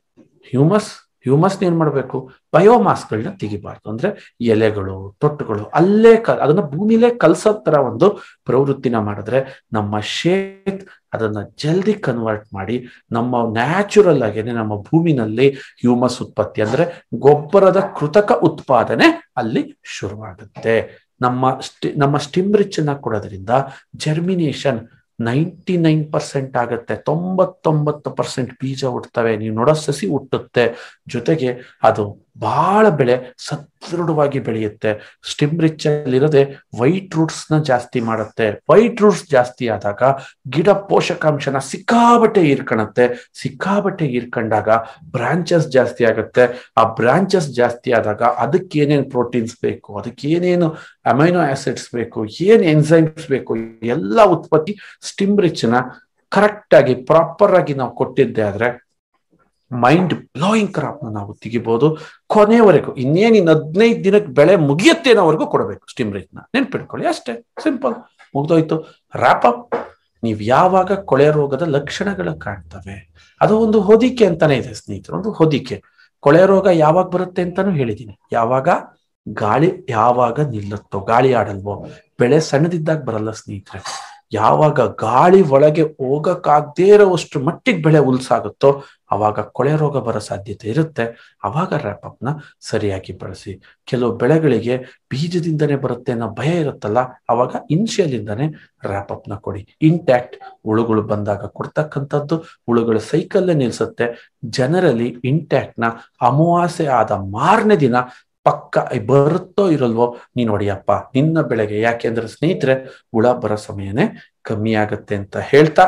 ಹ್ಯೂಮಸ್ ಹ್ಯೂಮಸ್ ಏನ್ ಮಾಡ್ಬೇಕು, ಬಯೋಮಾಸ್ಗಳನ್ನ ತೆಗಿಬಾರ್ದು. ಅಂದ್ರೆ ಎಲೆಗಳು, ತೊಟ್ಟುಗಳು ಅಲ್ಲೇ ಕ ಅದನ್ನ ಭೂಮಿಲೇ ಕಲ್ಸೋ ತರ ಒಂದು ಪ್ರವೃತ್ತಿನ ಮಾಡಿದ್ರೆ ನಮ್ಮ ಶೇತ್ ಅದನ್ನ ಜಲ್ದಿ ಕನ್ವರ್ಟ್ ಮಾಡಿ ನಮ್ಮ ನ್ಯಾಚುರಲ್ ಆಗೇನೆ ನಮ್ಮ ಭೂಮಿನಲ್ಲಿ ಹ್ಯೂಮಸ್ ಉತ್ಪತ್ತಿ ಅಂದ್ರೆ ಗೊಬ್ಬರದ ಕೃತಕ ಉತ್ಪಾದನೆ ಅಲ್ಲಿ ಶುರುವಾಗುತ್ತೆ. ನಮ್ಮ ಸ್ಟಿ ನಮ್ಮ ಸ್ಟಿಮ್ ರಿಚ್ ಅನ್ನ ಕೊಡೋದ್ರಿಂದ ಜರ್ಮಿನೇಷನ್ ನೈಂಟಿ ನೈನ್ ಪರ್ಸೆಂಟ್ ಆಗುತ್ತೆ. ತೊಂಬತ್ತೊಂಬತ್ತು ಪರ್ಸೆಂಟ್ ಬೀಜ ಹುಟ್ಟುತ್ತವೆ, ನೀವು ನೋಡೋ ಸಸಿ ಹುಟ್ಟುತ್ತೆ. ಜೊತೆಗೆ ಅದು ಬಹಳ ಬೆಳೆ ಸದೃಢವಾಗಿ ಬೆಳೆಯುತ್ತೆ. ಸ್ಟಿಮ್ ರಿಚ್ ಅಲ್ಲಿರದೆ ವೈಟ್ ರೂಟ್ಸ್ ನ ಜಾಸ್ತಿ ಮಾಡುತ್ತೆ. ವೈಟ್ ರೂಟ್ಸ್ ಜಾಸ್ತಿ ಆದಾಗ ಗಿಡ ಪೋಷಕಾಂಶನ ಸಿಕ್ಕಾಬಟ್ಟೆ ಹೀರ್ಕಣತ್ತೆ. ಸಿಕ್ಕಾಬಟ್ಟೆ ಹೀರ್ಕೊಂಡಾಗ ಬ್ರಾಂಚಸ್ ಜಾಸ್ತಿ ಆಗುತ್ತೆ. ಆ ಬ್ರಾಂಚಸ್ ಜಾಸ್ತಿ ಆದಾಗ ಅದಕ್ಕೆ ಏನೇನು ಪ್ರೋಟೀನ್ಸ್ ಬೇಕು, ಅದಕ್ಕೆ ಏನೇನು ಅಮೈನೋ ಆಸಿಡ್ಸ್ ಬೇಕು, ಏನ್ ಎನ್ಸೈಮ್ಸ್ ಬೇಕು, ಎಲ್ಲ ಉತ್ಪತ್ತಿ ಸ್ಟಿಮ್ ರಿಚ್ ನ ಕರೆಕ್ಟ್ ಆಗಿ ಪ್ರಾಪರ್ ಆಗಿ ನಾವು ಕೊಟ್ಟಿದ್ದೆ ಆದ್ರೆ ಮೈಂಡ್ ಬ್ಲೋಯಿಂಗ್ ಕ್ರಾಪ್ ನ ನಾವು ತೆಗಿಬಹುದು. ಕೊನೆವರೆಗೂ ಇನ್ನೇನು ಇನ್ನು ಹದಿನೈದು ದಿನಕ್ಕೆ ಬೆಳೆ ಮುಗಿಯತ್ತೇನವರೆಗೂ ಕೊಡಬೇಕು ಸ್ಟಿಮ್ ರಿಚ್ ನ. ನೆನ್ಪಿಟ್ಕೊಳ್ಳಿ, ಅಷ್ಟೇ, ಸಿಂಪಲ್, ಮುಗ್ದೋಯ್ತು. Wrap up. ನೀವು ಯಾವಾಗ ಕೊಳೆ ರೋಗದ ಲಕ್ಷಣಗಳು ಕಾಣ್ತವೆ, ಅದು ಒಂದು ಹೊದಿಕೆ ಅಂತಾನೆ ಇದೆ ಸ್ನೇಹಿತರು, ಒಂದು ಹೊದಿಕೆ. ಕೊಳೆ ರೋಗ ಯಾವಾಗ ಬರುತ್ತೆ ಅಂತಾನು ಹೇಳಿದೀನಿ. ಯಾವಾಗ ಗಾಳಿ ಯಾವಾಗ ನಿಲ್ಲುತ್ತೋ, ಗಾಳಿ ಆಡಲ್ವೋ, ಬೆಳೆ ಸಣ್ಣದಿದ್ದಾಗ ಬರಲ್ಲ ಸ್ನೇಹಿತರೆ. ಯಾವಾಗ ಗಾಳಿ ಒಳಗೆ ಹೋಗಕ್ಕಾಗದೇ ಇರೋವಷ್ಟು ಮಟ್ಟಿಗೆ ಬೆಳೆ ಉಲ್ಸಾಗುತ್ತೋ ಅವಾಗ ಕೊಳೆ ರೋಗ ಬರೋ ಸಾಧ್ಯತೆ ಇರುತ್ತೆ. ಅವಾಗ ರ್ಯಾಪ್ ಅಪ್ ನ ಸರಿಯಾಗಿ ಬಳಸಿ. ಕೆಲವು ಬೆಳೆಗಳಿಗೆ ಬೀಜದಿಂದನೇ ಬರುತ್ತೆ ಅನ್ನೋ ಭಯ ಇರುತ್ತಲ್ಲ, ಅವಾಗ ಇನ್ಶಿಯಲ್ ಇಂದಾನೆ ರ್ಯಾಪ್ ಅಪ್ ನ ಕೊಡಿ. ಇಂಟ್ಯಾಕ್ಟ್ ಹುಳುಗಳು ಬಂದಾಗ ಕೊಡ್ತಕ್ಕಂಥದ್ದು ಹುಳುಗಳ ಸೈಕಲ್ಲೇ ನಿಲ್ಸುತ್ತೆ. ಜನರಲಿ ಇಂಟ್ಯಾಕ್ಟ್ ನ ಅಮಾವಾಸ್ಯೆ ಆದ ಮಾರನೇ ದಿನ ಪಕ್ಕ ಬರುತ್ತೋ ಇರಲ್ವೋ ನೀನ್ ನೋಡಿಯಪ್ಪ ನಿನ್ನ ಬೆಳೆಗೆ, ಯಾಕೆಂದ್ರೆ ಸ್ನೇಹಿತರೆ ಹುಳ ಬರೋ ಸಮಯನೇ ಕಮ್ಮಿ ಆಗತ್ತೆ ಅಂತ ಹೇಳ್ತಾ,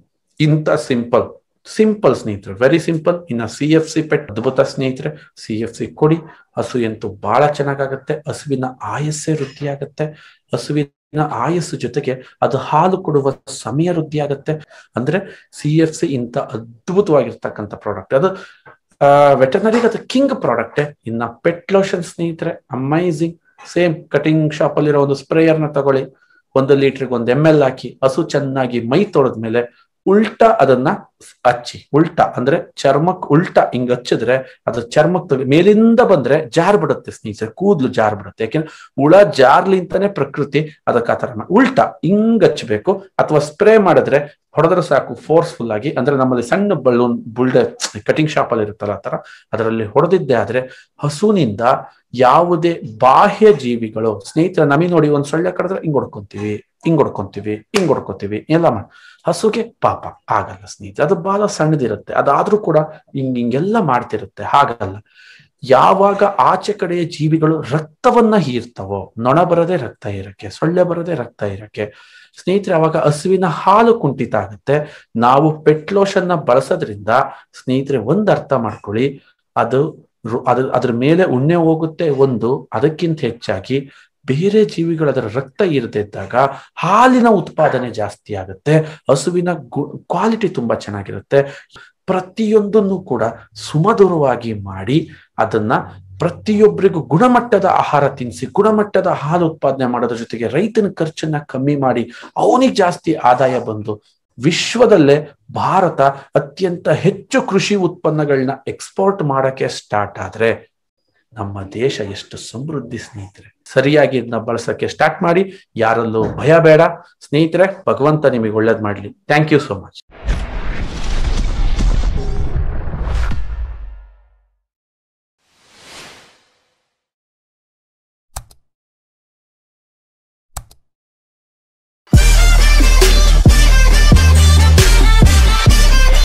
ಇಂಥ ಸಿಂಪಲ್ ಸಿಂಪಲ್ ಸ್ನೇಹಿತರೆ, ವೆರಿ ಸಿಂಪಲ್. ಇನ್ನ ಸಿ ಎಫ್ ಸಿ ಪೆಟ್ ಅದ್ಭುತ ಸ್ನೇಹಿತರೆ, ಸಿ ಎಫ್ ಸಿ ಕೊಡಿ. ಹಸು ಎಂತೂ ಬಹಳ ಚೆನ್ನಾಗಾಗತ್ತೆ. ಹಸುವಿನ ಆಯಸ್ಸೇ ವೃದ್ಧಿ ಆಗತ್ತೆ. ಹಸುವಿನ ಆಯಸ್ಸು ಜೊತೆಗೆ ಅದು ಹಾಲು ಕೊಡುವ ಸಮಯ ವೃದ್ಧಿ ಆಗತ್ತೆ. ಅಂದ್ರೆ ಸಿ ಎಫ್ ಸಿ ಇಂಥ ಅದ್ಭುತವಾಗಿರ್ತಕ್ಕಂಥ ಪ್ರಾಡಕ್ಟ್. ಅದು ವೆಟರ್ನರಿಗೆ ಅದು ಕಿಂಗ್ ಪ್ರಾಡಕ್ಟ್. ಇನ್ನ ಪೆಟ್ ಲೋಷನ್ ಸ್ನೇಹಿತರೆ ಅಮೈಸಿಂಗ್. ಸೇಮ್ ಕಟಿಂಗ್ ಶಾಪ್ ಅಲ್ಲಿರೋ ಒಂದು ಸ್ಪ್ರೇಯರ್ ನ ತಗೊಳ್ಳಿ, ಒಂದು ಲೀಟರ್ಗೆ ಒಂದು ಎಮ್ ಎಲ್ ಹಾಕಿ ಹಸು ಚೆನ್ನಾಗಿ ಮೈ ತೊಳೆದ್ಮೇಲೆ ಉಲ್ಟಾ ಅದನ್ನ ಹಚ್ಚಿ. ಉಲ್ಟಾ ಅಂದ್ರೆ ಚರ್ಮಕ್ ಉಲ್ಟಾ ಹಿಂಗ್ ಹಚ್ಚಿದ್ರೆ ಅದ್ರ ಚರ್ಮಕ್ ಮೇಲಿಂದ ಬಂದ್ರೆ ಜಾರ್ ಬಿಡುತ್ತೆ ಸ್ನೇಹಿತರೆ, ಕೂದ್ಲು ಜಾರ್ ಬಿಡುತ್ತೆ. ಯಾಕೆಂದ್ರೆ ಹುಳ ಜಾರ್ಲಿಂತಾನೆ ಪ್ರಕೃತಿ ಅದಕ್ಕೆ ಆತರ ಉಲ್ಟಾ ಹಿಂಗ್ ಹಚ್ಬೇಕು. ಅಥವಾ ಸ್ಪ್ರೇ ಮಾಡಿದ್ರೆ ಹೊಡೆದ್ರೆ ಸಾಕು ಫೋರ್ಸ್ಫುಲ್ ಆಗಿ. ಅಂದ್ರೆ ನಮ್ಮಲ್ಲಿ ಸಣ್ಣ ಬಳ್ಳೂನ್ ಬುಲ್ಡರ್ ಕಟಿಂಗ್ ಶಾಪ್ ಅಲ್ಲಿ ಇರುತ್ತಲ್ಲ ಆ ತರ ಅದರಲ್ಲಿ ಹೊಡೆದಿದ್ದೆ ಆದ್ರೆ ಹಸುವಿನಿಂದ ಯಾವುದೇ ಬಾಹ್ಯ ಜೀವಿಗಳು ಸ್ನೇಹಿತರ ನಮಗೆ ನೋಡಿ ಒಂದ್ ಸೊಳ್ಳೆ ಕಡಿದ್ರೆ ಹಿಂಗ್ ಹೊಡ್ಕೊಂತೀವಿ, ಹಿಂಗ್ ಹೊಡ್ಕೊಂತೀವಿ, ಹಿಂಗ್ ಹೊಡ್ಕೊಂತೀವಿ ಎಲ್ಲ ಮಾಡಿ. ಹಸುಗೆ ಪಾಪ ಆಗಲ್ಲ ಸ್ನೇಹಿತರೆ, ಅದು ಬಹಳ ಸಣ್ಣದಿರುತ್ತೆ. ಅದಾದ್ರೂ ಕೂಡ ಹಿಂಗ್ ಹಿಂಗೆಲ್ಲ ಮಾಡ್ತಿರುತ್ತೆ, ಹಾಗಲ್ಲ. ಯಾವಾಗ ಆಚೆ ಕಡೆಯ ಜೀವಿಗಳು ರಕ್ತವನ್ನ ಹೀರ್ತವೋ, ನೊಣ ಬರದೆ ರಕ್ತ ಇರಕ್ಕೆ, ಸೊಳ್ಳೆ ಬರದೆ ರಕ್ತ ಇರಕ್ಕೆ ಸ್ನೇಹಿತರೆ, ಅವಾಗ ಹಸುವಿನ ಹಾಲು ಕುಂಠಿತ ಆಗುತ್ತೆ. ನಾವು ಪೆಟ್ ಲೋಷನ್ ನ ಬಳಸೋದ್ರಿಂದ ಸ್ನೇಹಿತರೆ ಒಂದ್ ಅರ್ಥ ಮಾಡ್ಕೊಳ್ಳಿ, ಅದು ಅದ್ರ ಅದ್ರ ಮೇಲೆ ಉಣ್ಣೆ ಹೋಗುತ್ತೆ ಒಂದು. ಅದಕ್ಕಿಂತ ಹೆಚ್ಚಾಗಿ ಬೇರೆ ಜೀವಿಗಳು ಅದರ ರಕ್ತ ಇರದೇ ಇದ್ದಾಗ ಹಾಲಿನ ಉತ್ಪಾದನೆ ಜಾಸ್ತಿ ಆಗುತ್ತೆ. ಹಸುವಿನ ಗು ಕ್ವಾಲಿಟಿ ತುಂಬಾ ಚೆನ್ನಾಗಿರುತ್ತೆ. ಪ್ರತಿಯೊಂದನ್ನು ಕೂಡ ಸುಮಧುರವಾಗಿ ಮಾಡಿ ಅದನ್ನ ಪ್ರತಿಯೊಬ್ಬರಿಗೂ ಗುಣಮಟ್ಟದ ಆಹಾರ ತಿನ್ನಿಸಿ ಗುಣಮಟ್ಟದ ಹಾಲು ಉತ್ಪಾದನೆ ಮಾಡೋದ್ರ ಜೊತೆಗೆ ರೈತನ ಖರ್ಚನ್ನ ಕಮ್ಮಿ ಮಾಡಿ ಅವನಿಗೆ ಜಾಸ್ತಿ ಆದಾಯ ಬಂದು ವಿಶ್ವದಲ್ಲೇ ಭಾರತ ಅತ್ಯಂತ ಹೆಚ್ಚು ಕೃಷಿ ಉತ್ಪನ್ನಗಳನ್ನ ಎಕ್ಸ್ಪೋರ್ಟ್ ಮಾಡಕ್ಕೆ ಸ್ಟಾರ್ಟ್ ಆದ್ರೆ ನಮ್ಮ ದೇಶ ಎಷ್ಟು ಸಮೃದ್ಧಿ ಸ್ನೇಹಿತರೆ. ಸರಿಯಾಗಿ ಇದನ್ನ ಬಳಸಕ್ಕೆ ಸ್ಟಾರ್ಟ್ ಮಾಡಿ. ಯಾರಲ್ಲೂ ಭಯ ಬೇಡ ಸ್ನೇಹಿತರೆ. ಭಗವಂತ ನಿಮಗೆ ಒಳ್ಳೇದ್ ಮಾಡ್ಲಿ. Thank you so much.